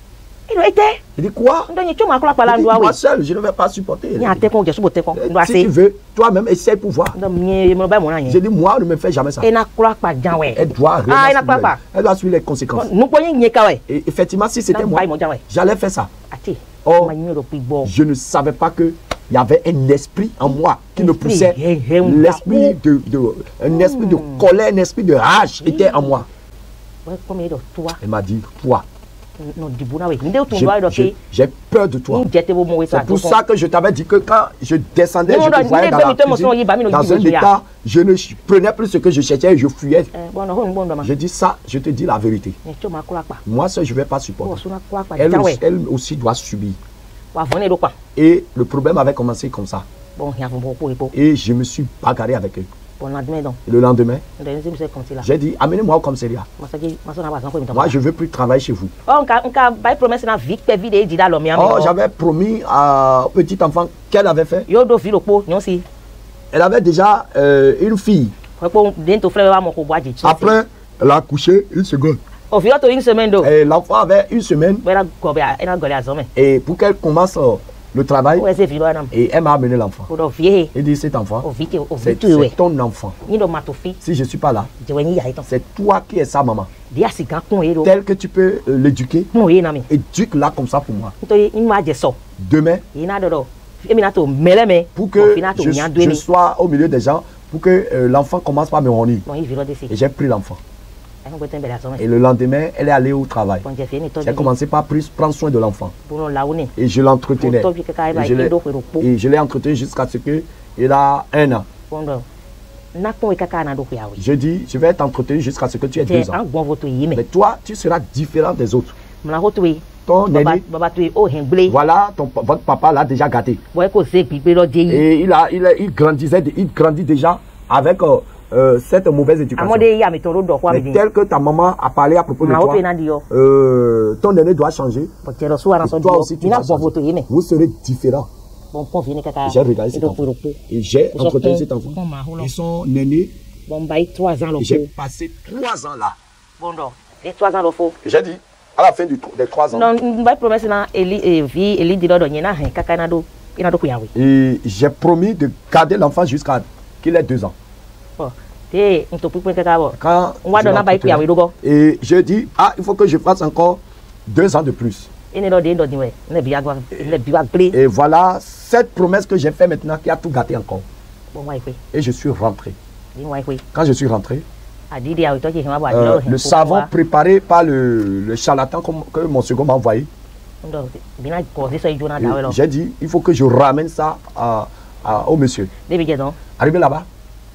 Il doit être. Il dit quoi? On donne tu ma couleur pas là Il dit, doit oui. moi seul, je ne vais pas supporter. Il y a un técon, je suis boté con. Doit Si tu c'est. veux, toi-même, essaye pour voir. Donc mien mon ba mon rien. J'ai dit, moi, ne me fais jamais ça. Et n'a couleur pas jan ouais. Elle doit rien Ah, il n'a suivre. pas. Elle doit suivre les conséquences. Nous pouvons n'y ka ouais. Et effectivement, si c'était N'a moi, pas mon jan ouais. j'allais faire ça. Ati. Oh, Ma numéro puis bon. je ne savais pas que il y avait un esprit en moi qui me Esprit, poussait. eh, eh, on L'esprit de, de, un esprit de colère, un esprit de rage était en moi. Ouais, comme il toi. Elle m'a dit, toi, Non du bon ouais. Ndé ton j'ai- doigt donc. j'ai j'ai peur de toi. Ni jete bo mo ça. C'est pour ça que je t'avais dit que quand je descendais, Non, je non, te voyais il dans est la venu te montrer, il cuisine, va me le dans dire, un je état, je ne prenais plus ce que je cherchais et je fuyais. Bon non bon demain. Je dis ça, je te dis la vérité. Ni tu ma couleur pas. Moi, ça, je ne vais pas Bon supporter. sur na couleur pas. Elle Jan aussi, ouais. elle aussi doit subir. Wa venir do quoi. Et le problème avait commencé comme ça. Bon, il y a beaucoup et beaucoup. Et je me suis bagarré avec eux. Bon lendemain donc. Et le lendemain, On donne c'est comme ça là. j'ai dit, amenez-moi au commissariat. Moi ça qui moi ça na pas encore Moi, je ne veux plus travailler chez vous. Oh, on ka on ka bail promesse na vite pe vide dit là l'homme Oh, j'avais promis à petit enfant qu'elle avait fait. Yo do vilo po, non si. Elle avait déjà euh, une fille. Faut po dentro frère va mon ko bois dit. Après, elle a accouché une seconde. Oh, vilo to une semaine do. Et l'enfant avait une semaine. Ben la gobe ena gole azome. Et pour qu'elle commence euh, le travail, Ouais, c'est vilo nam. et elle m'a amené l'enfant. Pour do vie. Il dit, cet enfant, Oh vite, oh c'est vite ouais. c'est ton enfant. Ni do matofi. Si je ne suis pas là, Je ni ya ito. c'est toi qui es sa maman. Dia si kan kon e do. Tel que tu peux euh, l'éduquer, Kon e na mi. éduque-la comme ça pour moi. To yi ma je so. Demain, Ina do do. Emi na to mele me. pour que Fina to je, nya do je mi. sois au milieu des gens, pour que euh, l'enfant commence par me honir. Bon, yi vilo de si. Et j'ai pris l'enfant. Ai ko tembe la azome. Et le lendemain, elle est allée au travail. Bon, je fais ni to. J'ai commencé par pris- prendre soin de l'enfant. Pour la one. Et je l'entretenais. Pour to bi ka Et je l'ai- do ko po. Et je l'ai entretenu jusqu'à ce qu'il a un an. Bon do. Na kon e kaka na do ko ya we. Je dis, je vais t'entretenir jusqu'à ce que tu aies Je deux an ans. gbon voto yi me. Mais toi, tu seras différent des autres. Mla ho to yi. Ton Baba aîné, baba to yi o hen gble. voilà, ton, votre papa l'a déjà gâté. Boy ko se pipe lo de yi. Et il, a, il, a- il, grandissait, il grandit déjà avec euh, euh, cette mauvaise éducation. Amode yi ami to ro do ko Mais mi. tel que ta maman a parlé à propos de Mla ho toi, to na di yo. euh, ton aîné doit changer. Bo je lo so ara so Toi do. aussi, tu Ina vas gbon voto yi changer. me. Vous serez différents. Bon pon vini kaka. J'ai regardé cet do enfant. ko po. Et j'ai Ils sont entretenu con- cet enfant. con marron, là. Et son aîné, Bon bay trois ans lo j'ai po. passé trois ans là. Bon do. Les trois ans lo fo. J'ai dit, à la fin du, des trois ans, Non, bay promesse na eli e vi eli di do do nyena hen kaka na do. Ina do ko ya we. et j'ai promis de garder l'enfant jusqu'à qu'il ait deux ans. Bon. Te nto pipe kaka bo. Quand On va je donner bay l'entretenais, ya we do go. et je dis, ah, il faut que je fasse encore deux ans de plus. Ene do de do ni we. Ne bi agwa ne bi wa gble. Et voilà cette promesse que j'ai fait maintenant qui a tout gâté encore. Bon wa ikwe. Et je suis rentré. Ni wa ikwe. Quand je suis rentré, Adi di a we to je hen wa bo adi euh, lo hen. le savon préparé par le, le charlatan comme- que mon second m'a envoyé, Ndo bina ko se so jona et da we lo. j'ai dit, il faut que je ramène ça à, à- au monsieur. De bi je don. Arrivé là-bas,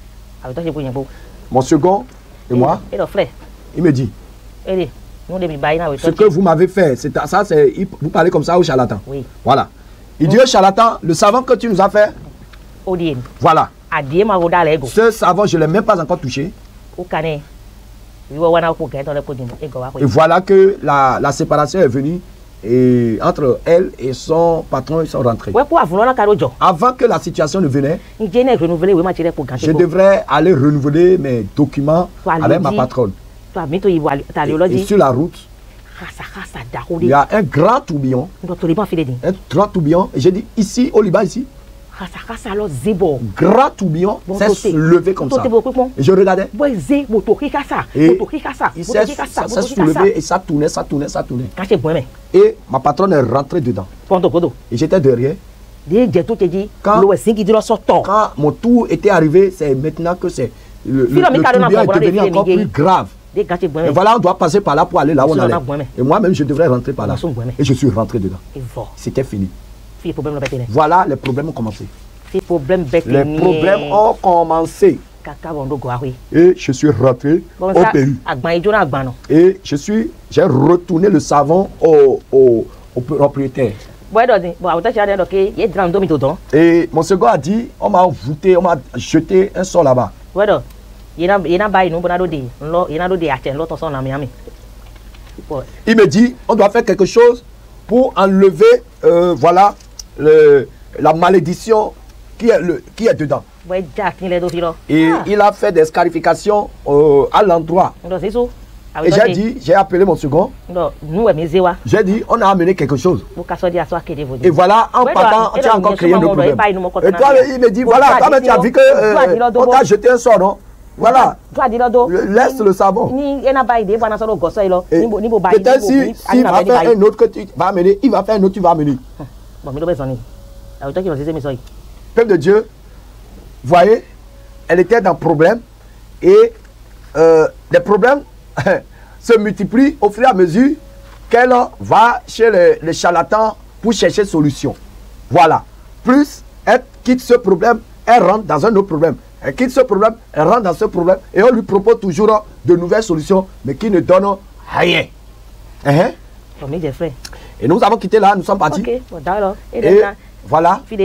A we to je po yen po. mon second et moi, E do frère. il me dit, Ere. Nous de bi bay na we ce to. que vous m'avez fait, c'est ça, c'est, il- vous parlez comme ça au charlatan. Oui. Voilà. Il dit au charlatan, le savon que tu nous as fait, Odien. voilà. Adi ma go da le go. Ce savon, je ne l'ai même pas encore touché. O kane. Wi wa wana ko ga to le ko din. E go wa ko. Et voilà que la, la séparation est venue et entre elle et son patron, ils sont rentrés. We ko avulo na karo jo. Avant que la situation ne venait, Nje ne renouveler we ma tire ko gante je ko. devrais aller renouveler mes documents Voilà, avec ma dit. patronne. To mi to yi wa ta le Et, lo et di. sur la route, Khasa khasa da ko il di. y a un grand tourbillon. Ndo to le ba file din. Un grand tourbillon. Et j'ai dit, ici, au Liban, ici, Khasa khasa lo zebo. grand tourbillon Bon, s'est côté. levé comme ça. Côté beaucoup, bon. Et je regardais. Boy ze moto ki kasa. Et Moto ki kasa. il Moto s'est ki ça kasa. s'est Moto ki kasa. soulevé et ça tournait, ça tournait, ça tournait. Quand c'est bon mais. Et ma patronne est rentrée dedans. Pondo pondo. Et j'étais derrière. De je to te di. Quand- Lo singi di lo so to. Quand mon tour était arrivé, c'est maintenant que c'est le, le, Filo, le mi kadona tourbillon bon, est devenu bon, encore bon, plus bon, grave. De quand c'est bon Et mais. voilà, on doit passer par là pour aller là où on Sur allait. la bonne main. Et moi-même, je devrais rentrer par là. Sur la bonne main. Et je suis rentré dedans. Et vo. C'était fini. Fi problème lo betene. Voilà, les problèmes ont commencé. Fi problème betene. Les problèmes ont commencé. Kaka bondo go awi. Et je suis rentré Bon au ça. pays. Agban ijo na agban no. Et je suis, j'ai retourné le savon au, au, au propriétaire. Et mon second a dit, on m'a envoûté, on m'a jeté un sort là-bas. Il me dit, on doit faire quelque chose pour enlever, euh, voilà, le, la malédiction qui est, le, qui est dedans. Et ah. il a fait des scarifications euh, à l'endroit. Et j'ai dit, j'ai appelé mon second. J'ai dit, on a amené quelque chose. Et voilà, en partant, tu as encore créé un problème. Et toi, il me dit, voilà, toi, tu as vu que euh, on t'a jeté un sort, non? Voilà, laisse le savon. Peut-être si, s'il va faire un autre que tu vas amener, il va faire un autre, tu vas amener. Peuple de Dieu, voyez, elle était dans problème et euh, les problèmes se multiplient au fur et à mesure qu'elle va chez les, les charlatans pour chercher solution. Voilà. Plus elle quitte ce problème, elle rentre dans un autre problème. Elle quitte ce problème, elle rentre dans ce problème et on lui propose toujours de nouvelles solutions, mais qui ne donnent rien. Uh-huh. Et nous avons quitté là, nous sommes partis. Okay. Et voilà. Et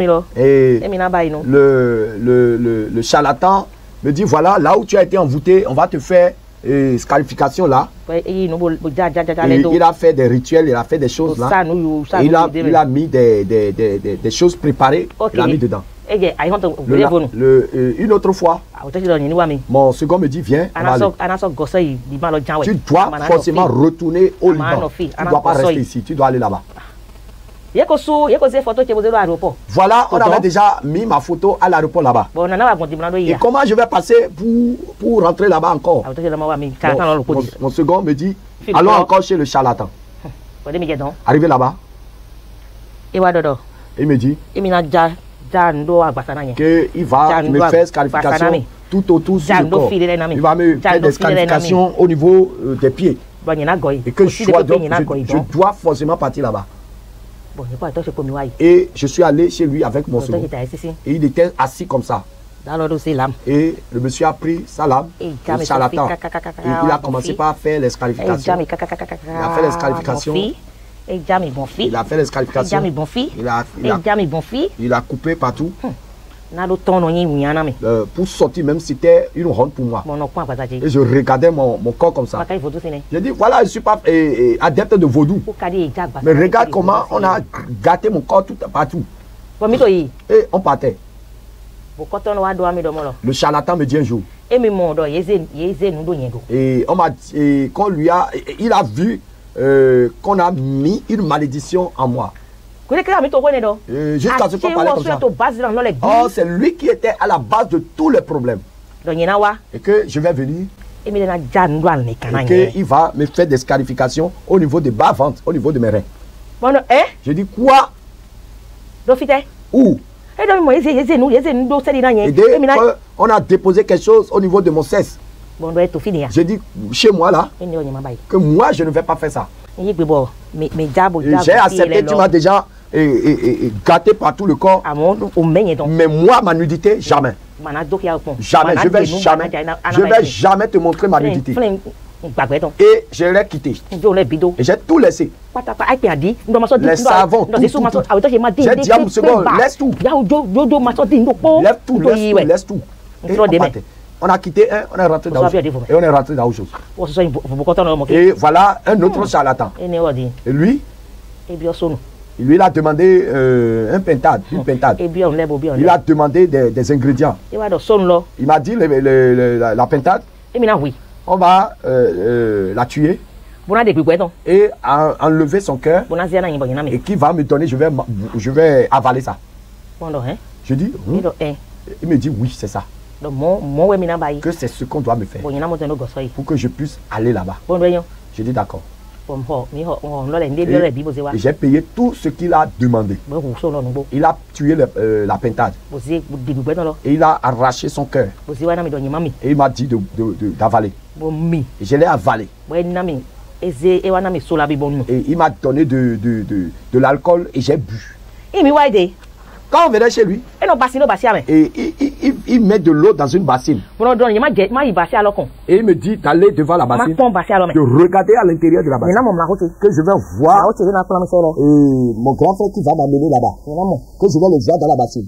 le, le, le, le charlatan me dit, voilà, là où tu as été envoûté, on va te faire une scarification là. Et il a fait des rituels, il a fait des choses là. Et il a, il a mis des, des, des, des, des choses préparées, okay. Il a mis dedans. Le, le, euh, une autre fois, mon second me dit, viens, on va aller. Tu dois forcément retourner au Liban. Tu ne dois pas rester ici, tu dois aller là-bas. Voilà, on avait déjà mis ma photo à l'aéroport là-bas. Et comment je vais passer pour, pour rentrer là-bas encore? Bon, mon, mon second me dit, allons encore chez le charlatan. Arrivé là-bas, il me dit qu'il va me faire scarification tout autour sur le corps. Il va me faire des scarifications au niveau euh, des pieds. Et que je dois, donc, je, je dois forcément partir là-bas. Et je suis allé chez lui avec mon second. Et il était assis comme ça. Et le monsieur a pris sa lame, le charlatan. Et il a commencé par faire les scarifications. Il a fait les scarifications. Il a fait les scarifications. Il a, il a, il a coupé partout. Euh, pour sortir, même si c'était une honte pour moi. Et je regardais mon, mon corps comme ça. J'ai dit, voilà, je ne suis pas eh, eh, adepte de vaudou. Mais regarde comment on a gâté mon corps tout partout. Et on partait. Le charlatan me dit un jour. Et on m'a dit, qu'on lui a, il a vu euh, qu'on a mis une malédiction en moi. Jusqu'à ce qu'on parlait comme ça. Oh, c'est lui qui était à la base de tous les problèmes. Et que je vais venir. Et qu'il va me faire des scarifications au niveau des bas-ventres, au niveau de mes reins. Je dis quoi? Où? Et dès qu'on a déposé quelque chose au niveau de mon cesse, je dis chez moi là, que moi je ne vais pas faire ça. J'ai accepté, tu m'as déjà et, et, et, et gâté par tout le corps. Mais moi, ma nudité, jamais. Jamais, je vais jamais, je vais jamais te montrer ma nudité. Et je l'ai quitté. Et j'ai tout laissé. Les savons, tout, tout, tout. J'ai dit à mon second, laisse tout. Lève tout, laisse tout, laisse tout. Et on partait. On a quitté un, on est rentré dans autre chose. Et on est rentré dans autre chose. Et voilà un autre charlatan. Et lui, lui, il a demandé euh, un pentade, une pentade. Il a demandé des, des ingrédients. Il m'a dit le, le, le, la, la pentade, on va euh, euh, la tuer et en, enlever son cœur et qui va me donner, je vais, je vais avaler ça. Je dis, hum. Il me dit oui, c'est ça. Que c'est ce qu'on doit me faire pour que je puisse aller là-bas. Je dis d'accord. Et j'ai payé tout ce qu'il a demandé. Il a tué le, euh, la pentade. Et il a arraché son cœur. Et il m'a dit d'avaler. Et je l'ai avalé. Et il m'a donné de, de, de, de l'alcool et j'ai bu. Quand on venait chez lui, et il, il, il, il met de l'eau dans une bassine. Et il me dit d'aller devant la bassine, de regarder à l'intérieur de la bassine, que je vais voir et mon grand frère qui va m'amener là-bas, que je vais le voir dans la bassine.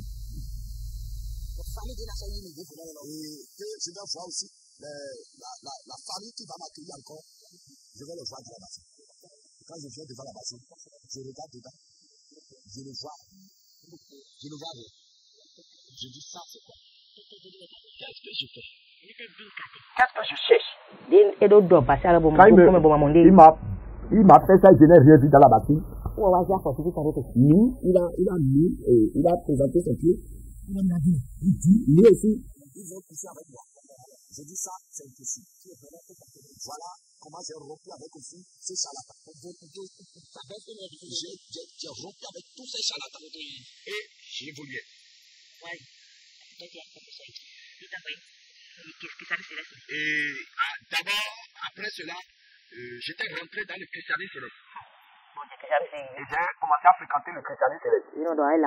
Je vais voir aussi la, la, la famille qui va m'accueillir encore. Je vais le voir dans la bassine. Quand je viens devant la bassine, je regarde dedans. Je le vois. Je le vois. Je dis ça, c'est quoi? Qu'est-ce que je fais? Qu'est-ce que je cherche? Quand il me, il m'a, il m'a fait ça, je n'ai rien vu dans la bassine. Lui, il a, il a mis, et il a présenté son pied. Il a dit, lui aussi, ils vont pousser avec moi. Je dis ça, c'est impossible. Voilà comment j'ai rompu avec aussi ces charlatans. J'ai rompu avec tous ces charlatans et j'évoluais. Et d'abord, après cela, euh, j'étais rentré dans le christianisme. Et j'ai commencé à fréquenter le christianisme. Et,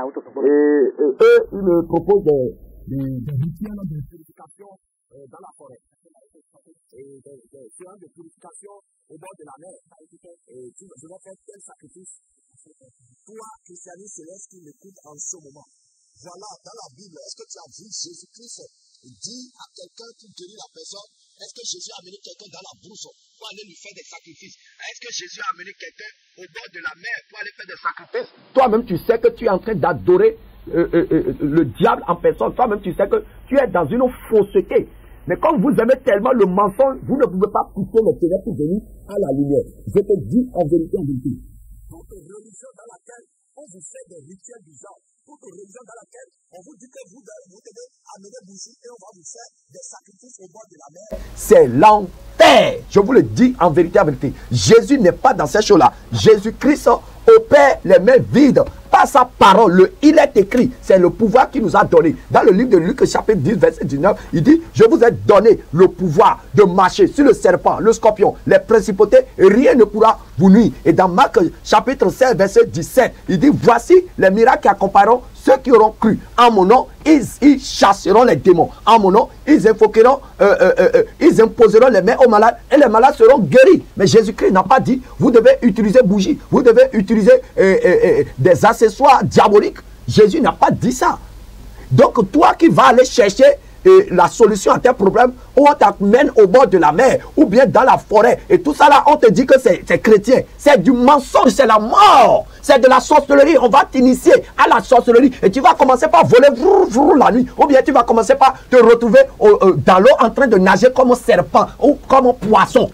et eux, ils me proposent des, des, des rituels de purification euh, dans la forêt. Et des, des séances de purification au bord de la mer. Et tu, je vais faire tel sacrifice. Toi, christianisme céleste qui m'écoute en ce moment. Voilà, dans la Bible, est-ce que tu as vu Jésus-Christ dit à quelqu'un qui guérit la personne? Est-ce que Jésus a amené quelqu'un dans la brousse pour aller lui faire des sacrifices? Est-ce que Jésus a amené quelqu'un au bord de la mer pour aller faire des sacrifices? Toi-même, tu sais que tu es en train d'adorer euh, euh, euh, le diable en personne. Toi-même, tu sais que tu es dans une fausseté. Mais comme vous aimez tellement le mensonge, vous ne pouvez pas pousser le ténèbres pour venir à la lumière. Je te dis en vérité, en vérité. Toute religion dans laquelle on vous fait des rituels du genre, toute religion dans laquelle on vous dit que vous, vous devez amener bougie et on va vous faire des sacrifices au bord de la mer. C'est l'enfer. Je vous le dis en vérité, en vérité. Jésus n'est pas dans ces choses-là. Jésus-Christ opère les mains vides. Par sa parole, le, il est écrit, c'est le pouvoir qu'il nous a donné. Dans le livre de Luc, chapitre dix, verset dix-neuf, il dit, je vous ai donné le pouvoir de marcher sur le serpent, le scorpion, les principautés, et rien ne pourra vous nuire. Et dans Marc, chapitre seize, verset dix-sept, il dit, voici les miracles qui accompagneront ceux qui auront cru. En mon nom, ils, ils chasseront les démons. En mon nom, ils invoqueront, euh, euh, euh, ils imposeront les mains aux malades et les malades seront guéris. Mais Jésus-Christ n'a pas dit, vous devez utiliser bougie, vous devez utiliser euh, euh, euh, des accessoires diaboliques. Jésus n'a pas dit ça. Donc toi qui vas aller chercher euh, la solution à tes problèmes, ou on t'amène au bord de la mer, ou bien dans la forêt, et tout ça là, on te dit que c'est chrétien. C'est du mensonge, c'est la mort. C'est de la sorcellerie. On va t'initier à la sorcellerie. Et tu vas commencer par voler vrou, vrou, la nuit. Ou bien tu vas commencer par te retrouver euh, euh, dans l'eau en train de nager comme un serpent ou comme un poisson.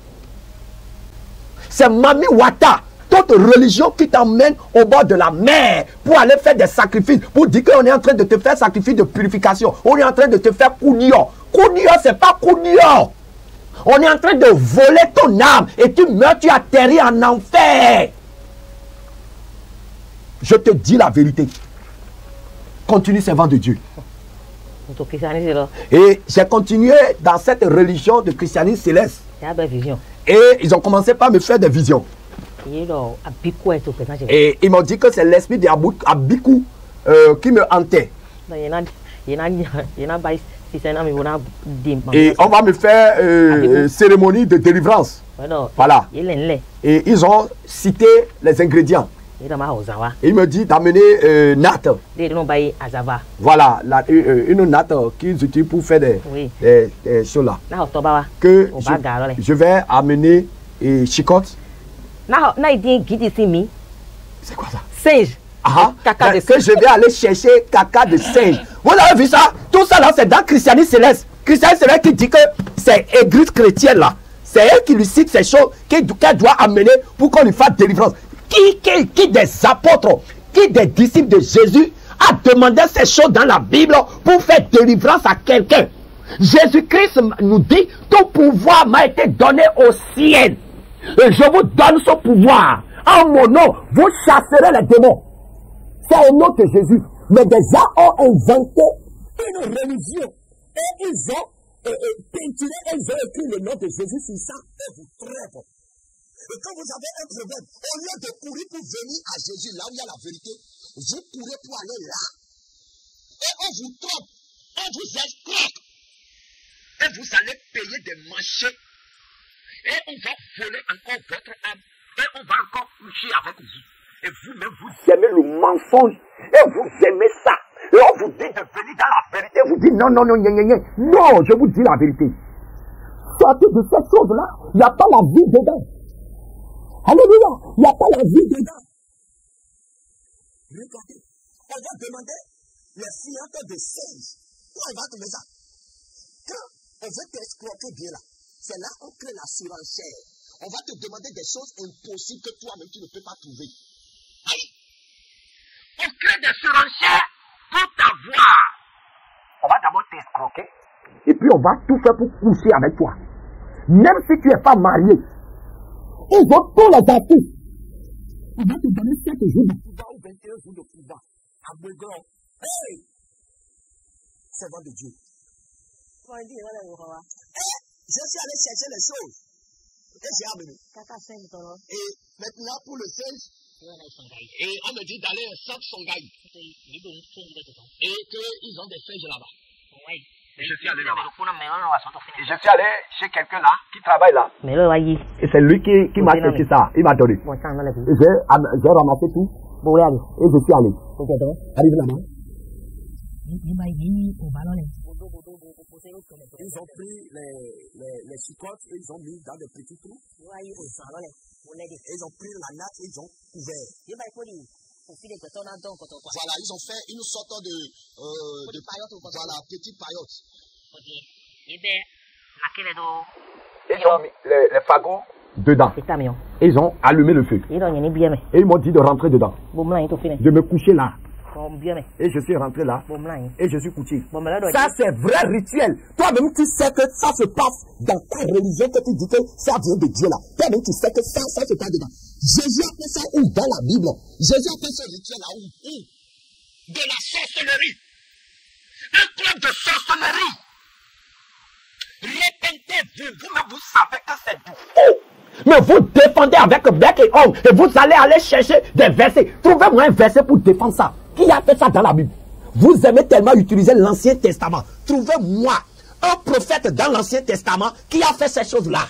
C'est Mami Wata, toute religion qui t'emmène au bord de la mer pour aller faire des sacrifices, pour dire qu'on est en train de te faire sacrifice de purification. On est en train de te faire Kounio. Kounio, c'est pas Kounio. On est en train de voler ton âme et tu meurs, tu atterris en enfer. Je te dis la vérité. Continue servant de Dieu. Et j'ai continué dans cette religion de christianisme céleste. Et ils ont commencé par me faire des visions. Et ils m'ont dit que c'est l'esprit d'Abikou euh, qui me hantait. Et on va me faire euh, cérémonie de délivrance. Voilà. Et ils ont cité les ingrédients. Et il me dit d'amener euh, natte. Voilà, la, euh, une natte qu'ils utilisent pour faire des, oui. des, des choses là. Que je, je vais amener et chicotte. C'est quoi ça? Singe. Ah, caca de que singe. Je vais aller chercher caca de singe. Vous avez vu ça? Tout ça là, c'est dans Christianisme céleste. Christianisme céleste qui dit que c'est église chrétienne là. C'est elle qui lui cite ces choses qu'elle doit amener pour qu'on lui fasse délivrance. Qui, qui, qui des apôtres, qui des disciples de Jésus a demandé ces choses dans la Bible pour faire délivrance à quelqu'un? Jésus-Christ nous dit, tout pouvoir m'a été donné au ciel. Et je vous donne ce pouvoir. En mon nom, vous chasserez les démons. C'est au nom de Jésus. Mais des gens ont inventé une religion. Et ils ont et, et, peinturé et ils ont écrit le nom de Jésus sur ça et vous traitent. Et quand vous avez un problème, au lieu de courir pour venir à Jésus, là où il y a la vérité, vous courez pour aller là. Et on vous trompe. On vous escroque. Et vous allez payer des marchés. Et on va voler encore votre âme. Et on va encore coucher avec vous. Et vous-même, vous aimez le mensonge. Et vous aimez ça. Et on vous dit de venir dans la vérité. Vous dites non, non, non, non, non, non. Non, je vous dis la vérité. Sortez de cette chose-là. Il n'y a pas la vie dedans. Alléluia. Il n'y a pas la vie dedans. Regardez. On va demander les fiantes de singes. Où on va trouver ça? Quand on veut t'escroquer bien là, c'est là qu'on crée la surenchère. On va te demander des choses impossibles que toi-même tu ne peux pas trouver. Aïe. On crée des surenchères pour t'avoir. On va d'abord t'escroquer. Et puis on va tout faire pour coucher avec toi. Même si tu n'es pas marié. Ils ont tous les atouts. On va te donner sept jours de pouvoir ou vingt et un jours de pouvoir. À Bougon. Hey! Servant de Dieu. Et je suis allé chercher les choses. Et j'ai amené. Et maintenant pour le singe. Et on me dit d'aller au centre Songhai. Et qu'ils ont des singes là-bas. Et je suis allé là-bas. Et je suis allé chez quelqu'un là, qui travaille là. Et c'est lui qui, qui m'a cherché ça. Il m'a donné. Et j'ai, j'ai ramassé tout. Et je suis allé. Arrive là-bas. Ils ont pris les, les, les chicottes et ils ont mis dans des petits trous. Et ils ont pris la natte et ils ont couvert. Voilà, ils ont fait une sorte de, euh, de voilà, petite paillote. Ils ont mis les, les fagots dedans. Et ils ont allumé le feu. Et ils m'ont dit de rentrer dedans. De me coucher là. Et je suis rentré là. Et je suis couché. Ça c'est vrai rituel. Toi-même tu sais que ça se passe dans ta religion que tu dis que ça vient de Dieu là. Toi-même tu sais que ça, ça se passe dedans. Jésus a fait ça où? Dans la Bible. Jésus a fait ce rituel là où? Où? De la sorcellerie. Un club de sorcellerie. Répentez-vous. Vous-même vous savez que c'est du faux. Mais vous défendez avec bec et ongle. Et vous allez aller chercher des versets. Trouvez-moi un verset pour défendre ça. Qui a fait ça dans la Bible? Vous aimez tellement utiliser l'Ancien Testament. Trouvez-moi un prophète dans l'Ancien Testament qui a fait ces choses-là.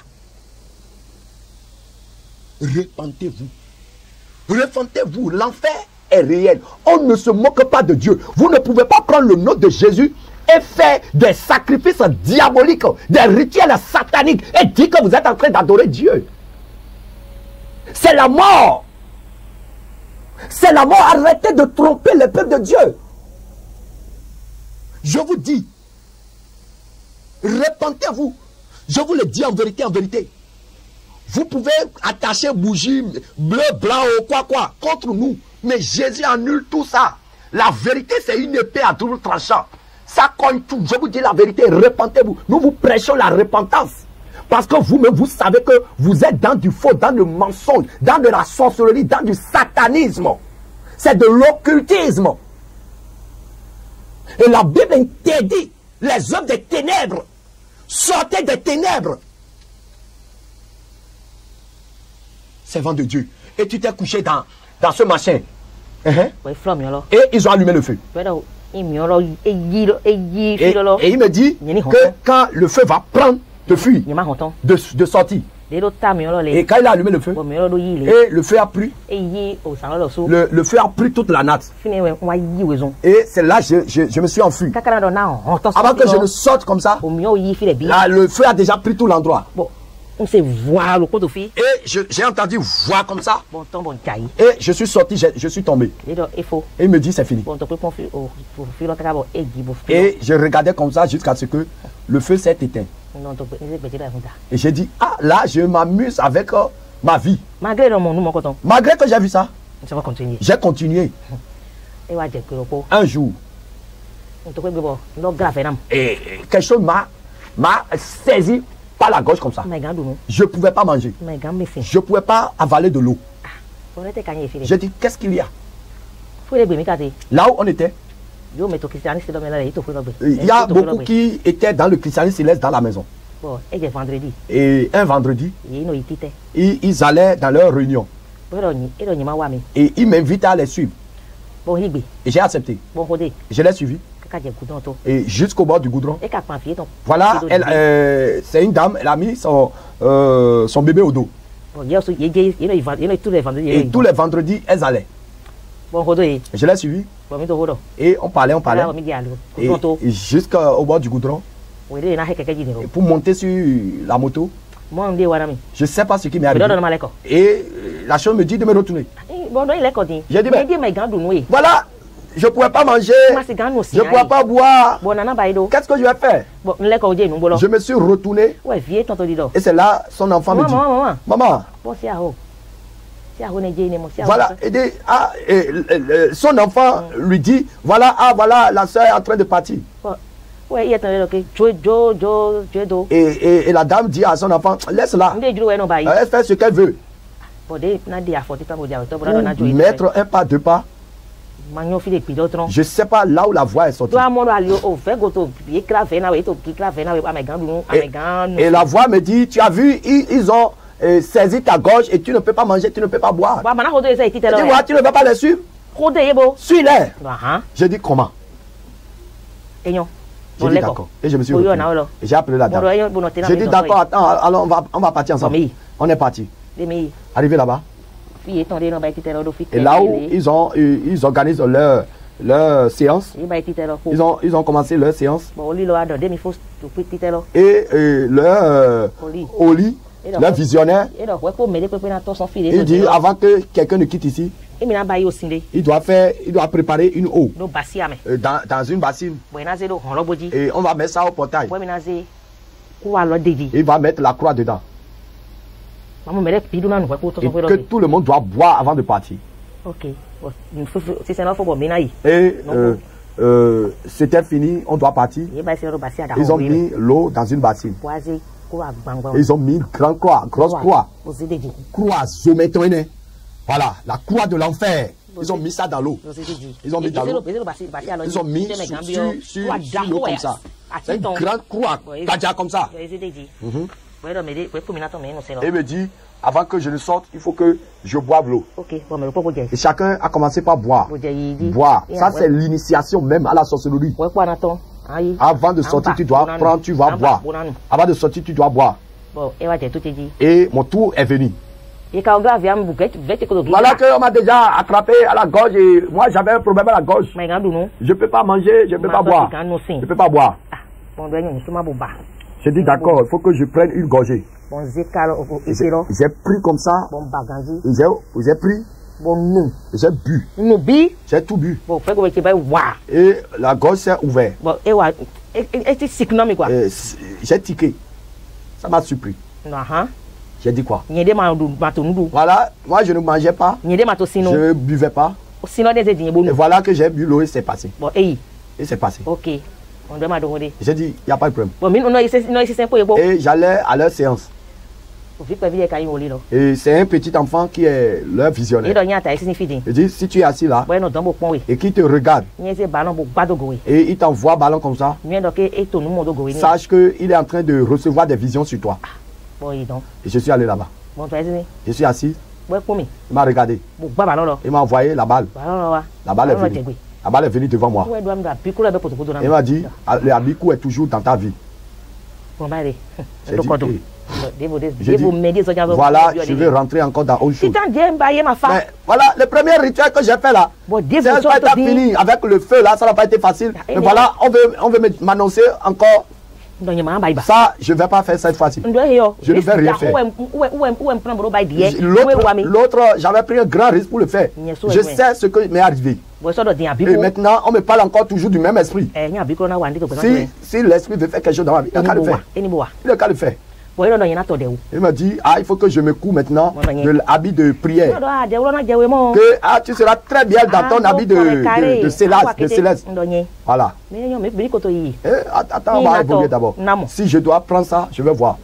Repentez-vous. Repentez-vous. L'enfer est réel. On ne se moque pas de Dieu. Vous ne pouvez pas prendre le nom de Jésus et faire des sacrifices diaboliques, des rituels sataniques et dire que vous êtes en train d'adorer Dieu. C'est la mort. C'est la mort. Arrêtez de tromper le peuple de Dieu. Je vous dis, repentez-vous. Je vous le dis en vérité, en vérité. Vous pouvez attacher bougie bleu, blanc ou quoi, quoi, contre nous. Mais Jésus annule tout ça. La vérité, c'est une épée à double tranchant. Ça cogne tout. Je vous dis la vérité, repentez-vous. Nous vous prêchons la repentance. Parce que vous-même, vous savez que vous êtes dans du faux, dans le mensonge, dans de la sorcellerie, dans du satanisme. C'est de l'occultisme. Et la Bible interdit les œuvres des ténèbres. Sortez des ténèbres. Servant de Dieu. Et tu t'es couché dans, dans ce machin. Uh-huh. Et ils ont allumé le feu. Et, et il me dit que quand le feu va prendre, de fuir, de, de sortir. Et quand il a allumé le feu, et le feu a pris, le, le feu a pris toute la natte. Et c'est là que je, je, je me suis enfui. Avant que je ne sorte comme ça, là, le feu a déjà pris tout l'endroit. Et j'ai entendu voir comme ça. Et je suis sorti, je, je suis tombé. Et il me dit c'est fini. Et je regardais comme ça jusqu'à ce que le feu s'est éteint. Et j'ai dit, ah là je m'amuse avec euh, ma vie. Malgré que j'ai vu ça, j'ai continué. Un jour, et quelque chose m'a saisi par la gauche comme ça. Je ne pouvais pas manger. Je ne pouvais pas avaler de l'eau. J'ai dit, qu'est-ce qu'il y a? Là où on était, il y a beaucoup qui étaient dans le christianisme céleste dans la maison. Et un vendredi, ils, ils allaient dans leur réunion. Et ils m'invitaient à les suivre. Et j'ai accepté. Je l'ai suivi. Et jusqu'au bord du goudron. Et Voilà, elle, euh, c'est une dame, elle a mis son, euh, son bébé au dos. Et tous les vendredis, elles allaient. Je l'ai suivi. Et on parlait, on parlait. Et, et jusqu'au bord du goudron. Et pour monter sur la moto, je ne sais pas ce qui m'est arrivé. Et la chose me dit de me retourner. J'ai dit, mais, voilà, je ne pourrais pas manger, je ne pourrais pas boire. Qu'est-ce que je vais faire? Je me suis retourné. Et c'est là, son enfant me dit, maman, voilà, et des, ah, et, et, et, son enfant mm. lui dit, voilà, ah, voilà, la soeur est en train de partir. Et, et, et la dame dit à son enfant, laisse-la, elle fait ce qu'elle veut. Pour mettre un pas, deux pas, je ne sais pas là où la voix est sortie. Et, et la voix me dit, tu as vu, ils, ils ont euh, saisi ta gorge et tu ne peux pas manger, tu ne peux pas boire. Je dis, ouais, tu ne peux pas les suivre. Suis-les. J'ai dit, comment? J'ai dit d'accord. Et je me suis retourné. Et j'ai appelé la dame. J'ai dit d'accord, attends, alors on va, on va partir ensemble. On est parti. Arrivé là-bas. Et là où ils, ont, ils organisent leur, leur séance, ils ont, ils ont commencé leur séance. Et, et leur euh, au lit, leur visionnaire, il dit avant que quelqu'un ne quitte ici, il doit faire, il doit préparer une eau euh, dans, dans une bassine. Et on va mettre ça au portail. Il va mettre la croix dedans. Et que tout le monde doit boire avant de partir. Ok. Et euh, euh, c'était fini, on doit partir. Ils ont mis l'eau dans une bassine. Ils ont mis une grande croix, grosse croix. Croix, voilà, la croix de l'enfer. Ils ont mis ça dans l'eau. Ils ont mis dans l'eau. Ils ont mis sur, sur, sur l'eau comme ça. C'est une grande croix, comme ça. Mm-hmm. Et il me dit, avant que je ne sorte, il faut que je boive l'eau. Et chacun a commencé par boire. Boire. Ça, c'est l'initiation même à la sorcellerie. Avant de sortir, tu dois prendre, tu vas boire. Avant de sortir, tu dois boire. Et mon tour est venu. Voilà qu'on m'a déjà attrapé à la gorge et moi j'avais un problème à la gorge. Je ne peux pas manger, je ne peux pas boire. Je ne peux pas boire. J'ai dit d'accord, il faut que je prenne une gorgée. J'ai pris comme ça. J'ai pris. J'ai bu. J'ai tout bu. Et la gorge s'est ouverte. J'ai tiqué. Ça m'a surpris. J'ai dit quoi? Voilà, moi je ne mangeais pas. Je ne buvais pas. Et voilà que j'ai bu l'eau et c'est passé. Et c'est passé. Ok. J'ai dit, il n'y a pas de problème. Et j'allais à leur séance. Et c'est un petit enfant qui est leur visionnaire. Il dit, si tu es assis là, et qu'il te regarde, et il t'envoie ballon comme ça, sache qu'il est en train de recevoir des visions sur toi. Et je suis allé là-bas. Je suis assis. Il m'a regardé. Il m'a envoyé la balle. La balle est venue. La balle est venue devant moi. Il m'a dit, le abikou est toujours dans ta vie. J'ai dit, voilà, je vais rentrer encore dans autre chose. Mais voilà, le premier rituel que j'ai fait là, ça n'a pas été fini. Avec le feu là, ça n'a pas été facile. Mais voilà, on veut, on veut m'annoncer encore. Ça, je ne vais pas faire cette fois-ci. Je ne vais rien faire. L'autre, j'avais pris un grand risque pour le faire. Je sais ce que m'est arrivé. Et maintenant, on me parle encore toujours du même esprit. Si, si l'esprit veut faire quelque chose dans ma vie, il n'a qu'à le faire. Il n'a qu'à le faire. Il m'a dit, ah, il faut que je me coupe maintenant de l'habit de prière. Que ah, tu seras très bien dans ton habit de, de, de céleste. De céleste. Voilà. Et, attends, on va évoluer d'abord. Si je dois prendre ça, je vais voir.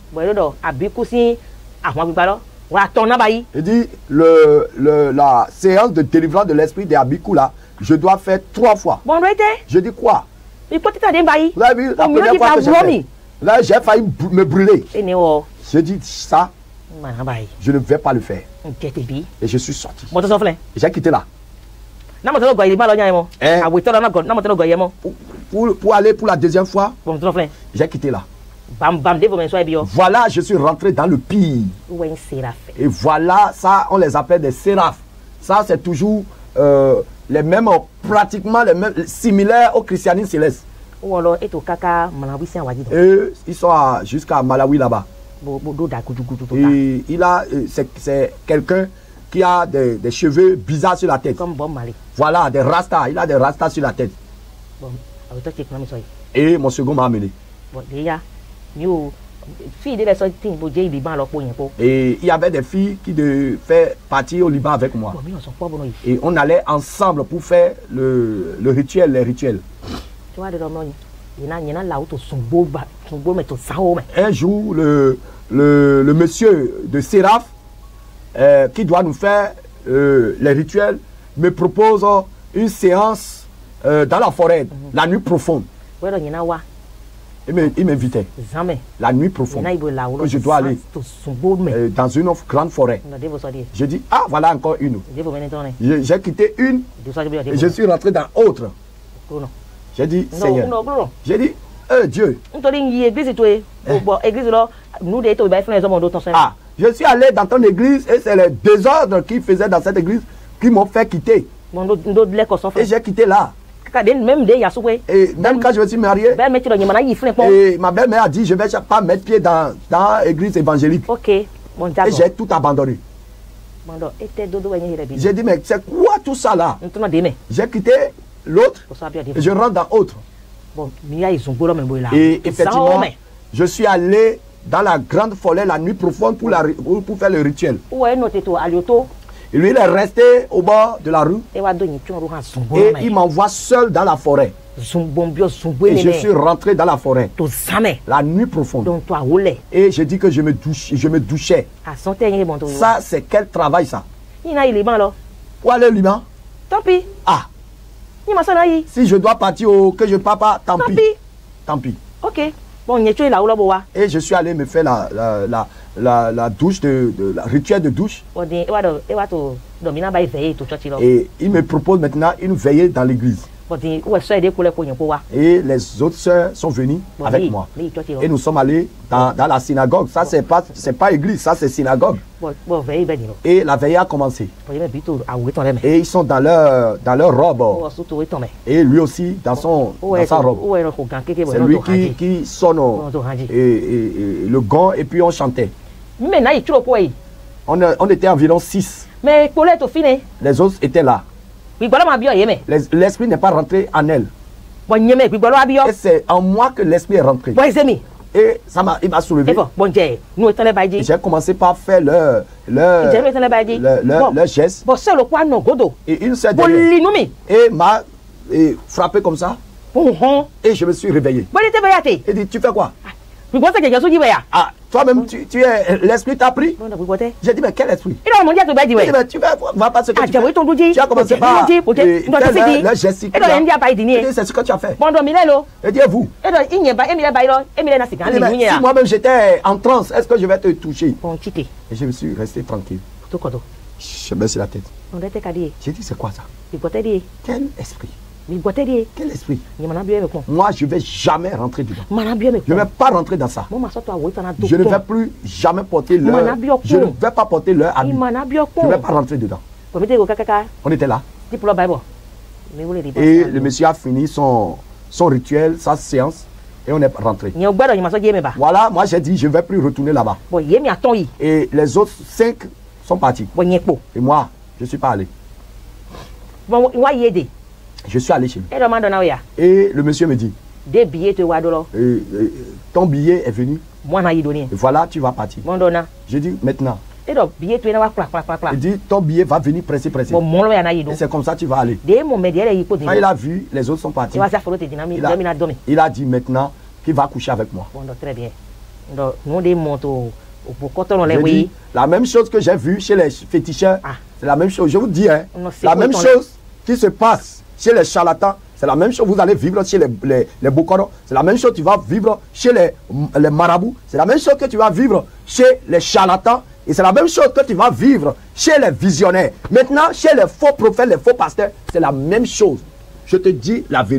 Il dit, le, le, la séance de délivrance de l'esprit des Abikou là, je dois faire trois fois. Je dis quoi? Vous avez vu la première fois que j'ai fait? Là, j'ai failli me brûler. J'ai dit ça, je ne vais pas le faire. Et je suis sorti. J'ai quitté là. Eh? pour, pour aller pour la deuxième fois, Bon, ton frère. j'ai quitté là. Bam, bam, de vos mains, soyez bien. Voilà, je suis rentré dans le pire. Où est un séraphe? Et voilà, ça, on les appelle des séraphes. Ça, c'est toujours euh, les mêmes, pratiquement les mêmes, similaires au christianisme céleste. Ou alors, et au caca, Malawi, c'est un wadido. Et ils sont à- jusqu'à Malawi là-bas. Bo, bo, do da, kudu, kudu, kudu, Et il a, euh, c'est c'est quelqu'un qui a des, des cheveux bizarres sur la tête. Comme bon Mali. Voilà, des rastas. Il a des rastas sur la tête. Bon, avec toi, tu es comme ça. Et mon second m'a amené. Bon, déjà, nous, fille de la sortie, bon, j'ai eu des bancs alors pour y aller. Et il y avait des filles qui devaient faire partir au Liban avec moi. Bon, mais on s'en fout, bon, oui. Et on allait ensemble pour faire le, le rituel, les rituels. Tu vois, de l'homme, il y en a, il y en a là où tu son beau, son beau, mais tu sao, mais. Un jour, le, le, le monsieur de Séraph, euh, qui doit nous faire euh, les rituels, me propose une séance euh, dans la forêt, Mhm. la nuit profonde. Ouais, il y en a, ouais. Il me- il m'invitait, Jamais. la nuit Il y profonde, en a, il veut là où que je dois aller Tu son beau, mais. euh, dans une grande forêt. On a des vos sorties. Je dis, ah, voilà encore une. Des vos menés, tourner. Je- J'ai quitté une Des sorties, des et je suis rentré dans autre. Non, J'ai dit, non, Seigneur, non, non. j'ai dit, euh, Dieu, On te dit, il y a église, toi. Bon, église, là, nous, des étoiles, les hommes, d'autres, ton ah, je suis allé dans ton église et c'est les désordres qu'ils faisaient dans cette église qui m'ont fait quitter. Bon, d'autres, les cosons, Et j'ai quitté là. même des Yasoué. Et même quand je me suis marié, Ben, mais tu l'as dit, il faut et ma belle-mère a dit, je ne vais pas mettre pied dans, dans l'église évangélique. Ok, bon, Et d'accord. j'ai tout abandonné. Bon, donc, et t'es dodo, il y a des J'ai dit, mais c'est quoi tout ça là? On te demande des mains. J'ai quitté l'autre Pour ça, bien des et je rentre dans l'autre. Bon, mais ils sont beaux, mais beaux là. Et Ça, effectivement, mais. je suis allé dans la grande forêt la nuit profonde pour, la, pour, pour faire le rituel. Où est notre étoile, à l'auto? Et lui, il est resté au bord de la rue Et va donner, tu en son beau, et mais. il m'envoie seul dans la forêt. Son bon bio, son beau, Et je mais. suis rentré dans la forêt, Tout ça, mais. la nuit profonde. Donc, toi, roulé. Et j'ai dit que je me, douche, je me douchais. À santé, il y a bon, tout. Ça, c'est quel travail ça? Il y a, il est bon, là. Où aller au Liban? Tant pis. Ah, Il m'a sonné. si je dois partir au que je ne pars pas, tant Tant pis. pis. Tant pis. Ok. Bon, il y a là où là, bois. Et je suis allé me faire la, la, la, la, la douche, de, de, la rituel de douche. Bon, il va il va tout. Dominer, va veiller, tout ça, là. Et il me propose maintenant une veillée dans l'église. Bon, où est-ce que des couleurs pour y aller? Et les autres sœurs sont venues Bon, avec oui, moi. oui, toi, tu es là. Et nous sommes allés dans, dans la synagogue. Ça, c'est pas, c'est pas église, ça, c'est synagogue. Bon, bon, veille, ben, dis-le. Et la veillée a commencé. Bon, il m'a dit tout, à où est ton aimé? Et ils sont dans leur, dans leur robe. Oh, surtout, où est ton aimé? Et lui aussi dans, son, Où dans est sa robe. où est le coquin? C'est lui qui, qui sonne au- Bon, ton et, et- et le gong et puis on chantait. Mais là, il tue le poids. On, a- on était environ six. Mais pour l'être fini, Les autres étaient là. oui, voilà ma bio, yémé. Les- L'esprit n'est pas rentré en elle. Bon, yémé, puis voilà ma bio. Et c'est en moi que l'esprit est rentré. Bon, les amis. Et ça m'a, il m'a soulevé. Et bon, bon, Dieu, nous étions les baïdis. J'ai commencé par faire leur, leur, J'ai étions les baïdis. leur, leur, Bon, leur geste. bon, c'est le poids, non, godo. Et une seule Bon, derrière. l'inoumi. Et m'a et frappé comme ça. Bon, hon. Et je me suis réveillé. Bon, il était veillé. Il dit, tu fais quoi? Puis, bon, c'est que Jésus dit, veillé. Ah, toi-même, tu, tu es, l'esprit t'a pris? Bon, d'accord, bon, J'ai dit, mais quel esprit? il a mon diable, baïdi, Il dit, ouais. mais tu vas, va pas ce que Ah, tu tu as fais. vu ton doudji? Tu as commencé Ok, par doudji, ok. et Il doit faire te faire leur- dire. leur gesticule. Et donc, il y a baïdi, Il ni. dit, c'est ce que tu as fait. Bon, donc, il est là. Il dit, vous? Et donc, il n'y a pas, il y a baïdi, il y a baïdi, il y a Il dit, mais si moi-même j'étais en transe, est-ce que je vais te toucher? Bon, titi. Et je me suis resté tranquille. Tout quoi, Je baisse la tête. on était cadé. J'ai dit, c'est quoi ça? Il boitait dit. Quel esprit? Il boitait dit. Quel esprit? Il m'a bien, mais quoi? Moi, je ne vais jamais rentrer dedans. M'a bien, mais Je ne quoi? vais pas rentrer dans ça. Moi, ma soeur, toi, oui, t'en as Je ne vais plus jamais porter l'heure. Mana bio Je ne con. vais pas porter l'heure à Il lui. m'en a bien, Je ne vais quoi? pas rentrer dedans. Pour mettre au caca, On était là. dis pour le Bible. Mais vous les Et le monsieur a fini son, son rituel, sa séance. Et on est rentré. Il y a un beurre, il m'a dit, mais pas. Voilà, moi j'ai dit, je ne vais plus retourner là-bas. Bon, il y a mis à ton lit. Et les autres cinq sont partis. Bon, il y a pas. Et moi, je ne suis pas allé. Bon, il va y aider. Je suis allé chez lui. Et le mandon, il y a Et le monsieur me dit, des billets, tu vois, de là. et, et, ton billet est venu. Moi, on a y donné. Et voilà, tu vas partir. Mon donna. Je dis, maintenant. Et donc, billet, tu es là, clac, clac, clac, clac. Il dit, ton billet va venir pressé, pressé. Bon, mon loyer, on a y Et donné. c'est comme ça que tu vas aller. Des moments, il y a les hypothèses. Quand il a vu, les autres sont partis. Tu vas faire follow tes dynamiques. Il a, Il a dormi. il a dit maintenant qu'il va coucher avec moi. Bon, donc, très bien. Donc, nous, des motos, pour quand on les J'ai voit. dit, la même chose que j'ai vu chez les féticheurs, Ah. c'est la même chose. Je vous dis, hein, Non, c'est la quoi même ton- chose qui se passe chez les charlatans, c'est la même chose. Vous allez vivre chez les, les, les Bokoro, c'est la même chose que tu vas vivre chez les, les marabouts, c'est la même chose que tu vas vivre chez les charlatans, et c'est la même chose que tu vas vivre chez les visionnaires. Maintenant, chez les faux prophètes, les faux pasteurs, c'est la même chose. Je te dis la vérité.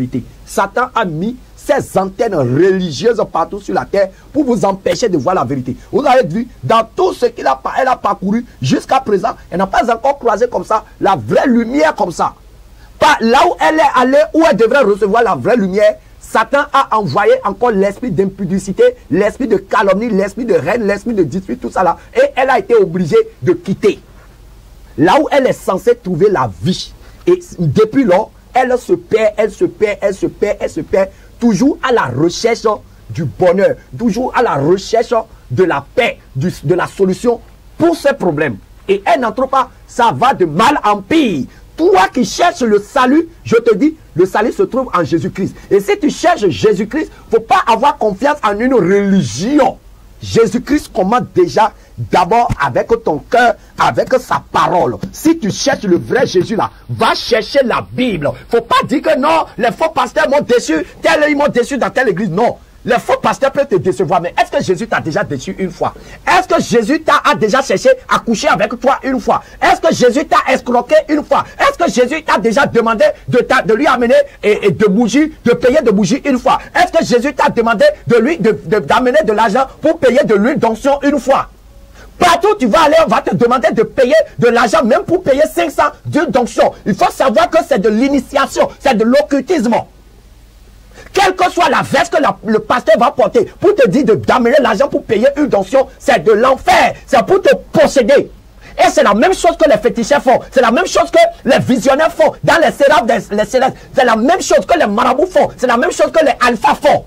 Satan a mis ses antennes religieuses partout sur la terre pour vous empêcher de voir la vérité. Vous avez vu, dans tout ce qu'elle a, elle a parcouru jusqu'à présent, elle n'a pas encore croisé comme ça la vraie lumière comme ça. Pas là où elle est allée, où elle devrait recevoir la vraie lumière, Satan a envoyé encore l'esprit d'impudicité, l'esprit de calomnie, l'esprit de haine, l'esprit de dispute, tout ça là. Et elle a été obligée de quitter. Là où elle est censée trouver la vie. Et depuis lors, elle se perd, elle se perd, elle se perd, elle se perd. Toujours à la recherche du bonheur. Toujours à la recherche de la paix, du, de la solution pour ses problèmes. Et elle n'en trouve pas. Ça va de mal en pire. Toi qui cherches le salut, je te dis, le salut se trouve en Jésus-Christ. Et si tu cherches Jésus-Christ, il ne faut pas avoir confiance en une religion. Jésus-Christ commence déjà d'abord avec ton cœur, avec sa parole. Si tu cherches le vrai Jésus là, va chercher la Bible. Il ne faut pas dire que non, les faux pasteurs m'ont déçu, tel ils m'ont déçu dans telle église. Non. Les faux pasteurs peuvent te décevoir, mais est-ce que Jésus t'a déjà déçu une fois? Est-ce que Jésus t'a déjà cherché à coucher avec toi une fois? Est-ce que Jésus t'a escroqué une fois? Est-ce que Jésus t'a déjà demandé de, de lui amener et, et de bougies, de payer de bougies une fois? Est-ce que Jésus t'a demandé de lui de, de, d'amener de l'argent pour payer de l'huile d'onction une fois? Partout où tu vas aller, on va te demander de payer de l'argent, même pour payer cinq cents d'huile d'onction. Il faut savoir que c'est de l'initiation, c'est de l'occultisme. Quelle que soit la veste que la, le pasteur va porter pour te dire d'amener l'argent pour payer une donction, c'est de l'enfer. C'est pour te posséder. Et c'est la même chose que les féticheurs font. C'est la même chose que les visionnaires font dans les séraphes des les célestes. C'est la même chose que les marabouts font. C'est la même chose que les alphas font.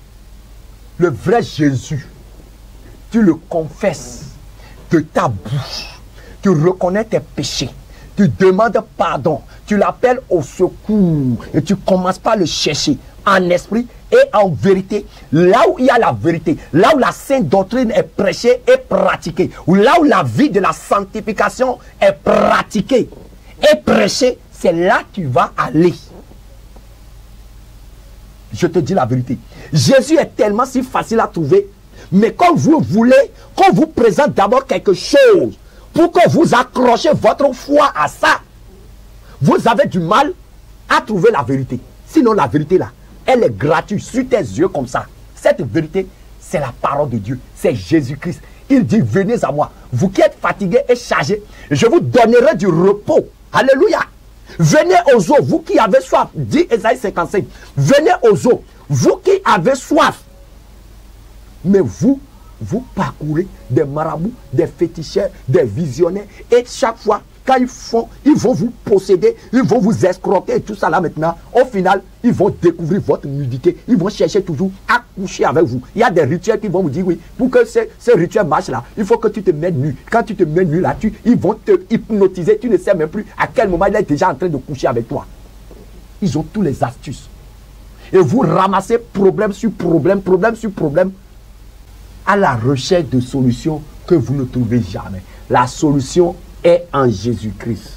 Le vrai Jésus, tu le confesses de ta bouche. Tu reconnais tes péchés. Tu demandes pardon. Tu l'appelles au secours. Et tu commences par le chercher en esprit et en vérité, là où il y a la vérité, là où la sainte doctrine est prêchée et pratiquée, ou là où la vie de la sanctification est pratiquée et prêchée, c'est là que tu vas aller. Je te dis la vérité. Jésus est tellement si facile à trouver, mais quand vous voulez, qu'on vous présente d'abord quelque chose, pour que vous accrochez votre foi à ça, vous avez du mal à trouver la vérité. Sinon la vérité là, elle est gratuite sur tes yeux comme ça. Cette vérité, c'est la parole de Dieu. C'est Jésus-Christ. Il dit, venez à moi. Vous qui êtes fatigués et chargés, je vous donnerai du repos. Alléluia. Venez aux eaux, vous qui avez soif. Dit Ésaïe cinquante-cinq. Venez aux eaux, vous qui avez soif. Mais vous, vous parcourez des marabouts, des féticheurs, des visionnaires. Et chaque fois, quand ils font, ils vont vous posséder, ils vont vous escroquer et tout ça là maintenant. Au final, ils vont découvrir votre nudité. Ils vont chercher toujours à coucher avec vous. Il y a des rituels qui vont vous dire, oui, pour que ce, ce rituel marche là, il faut que tu te mettes nu. Quand tu te mets nu là, tu, ils vont te hypnotiser. Tu ne sais même plus à quel moment il est déjà en train de coucher avec toi. Ils ont tous les astuces. Et vous ramassez problème sur problème, problème sur problème, à la recherche de solutions que vous ne trouvez jamais. La solution est en Jésus-Christ.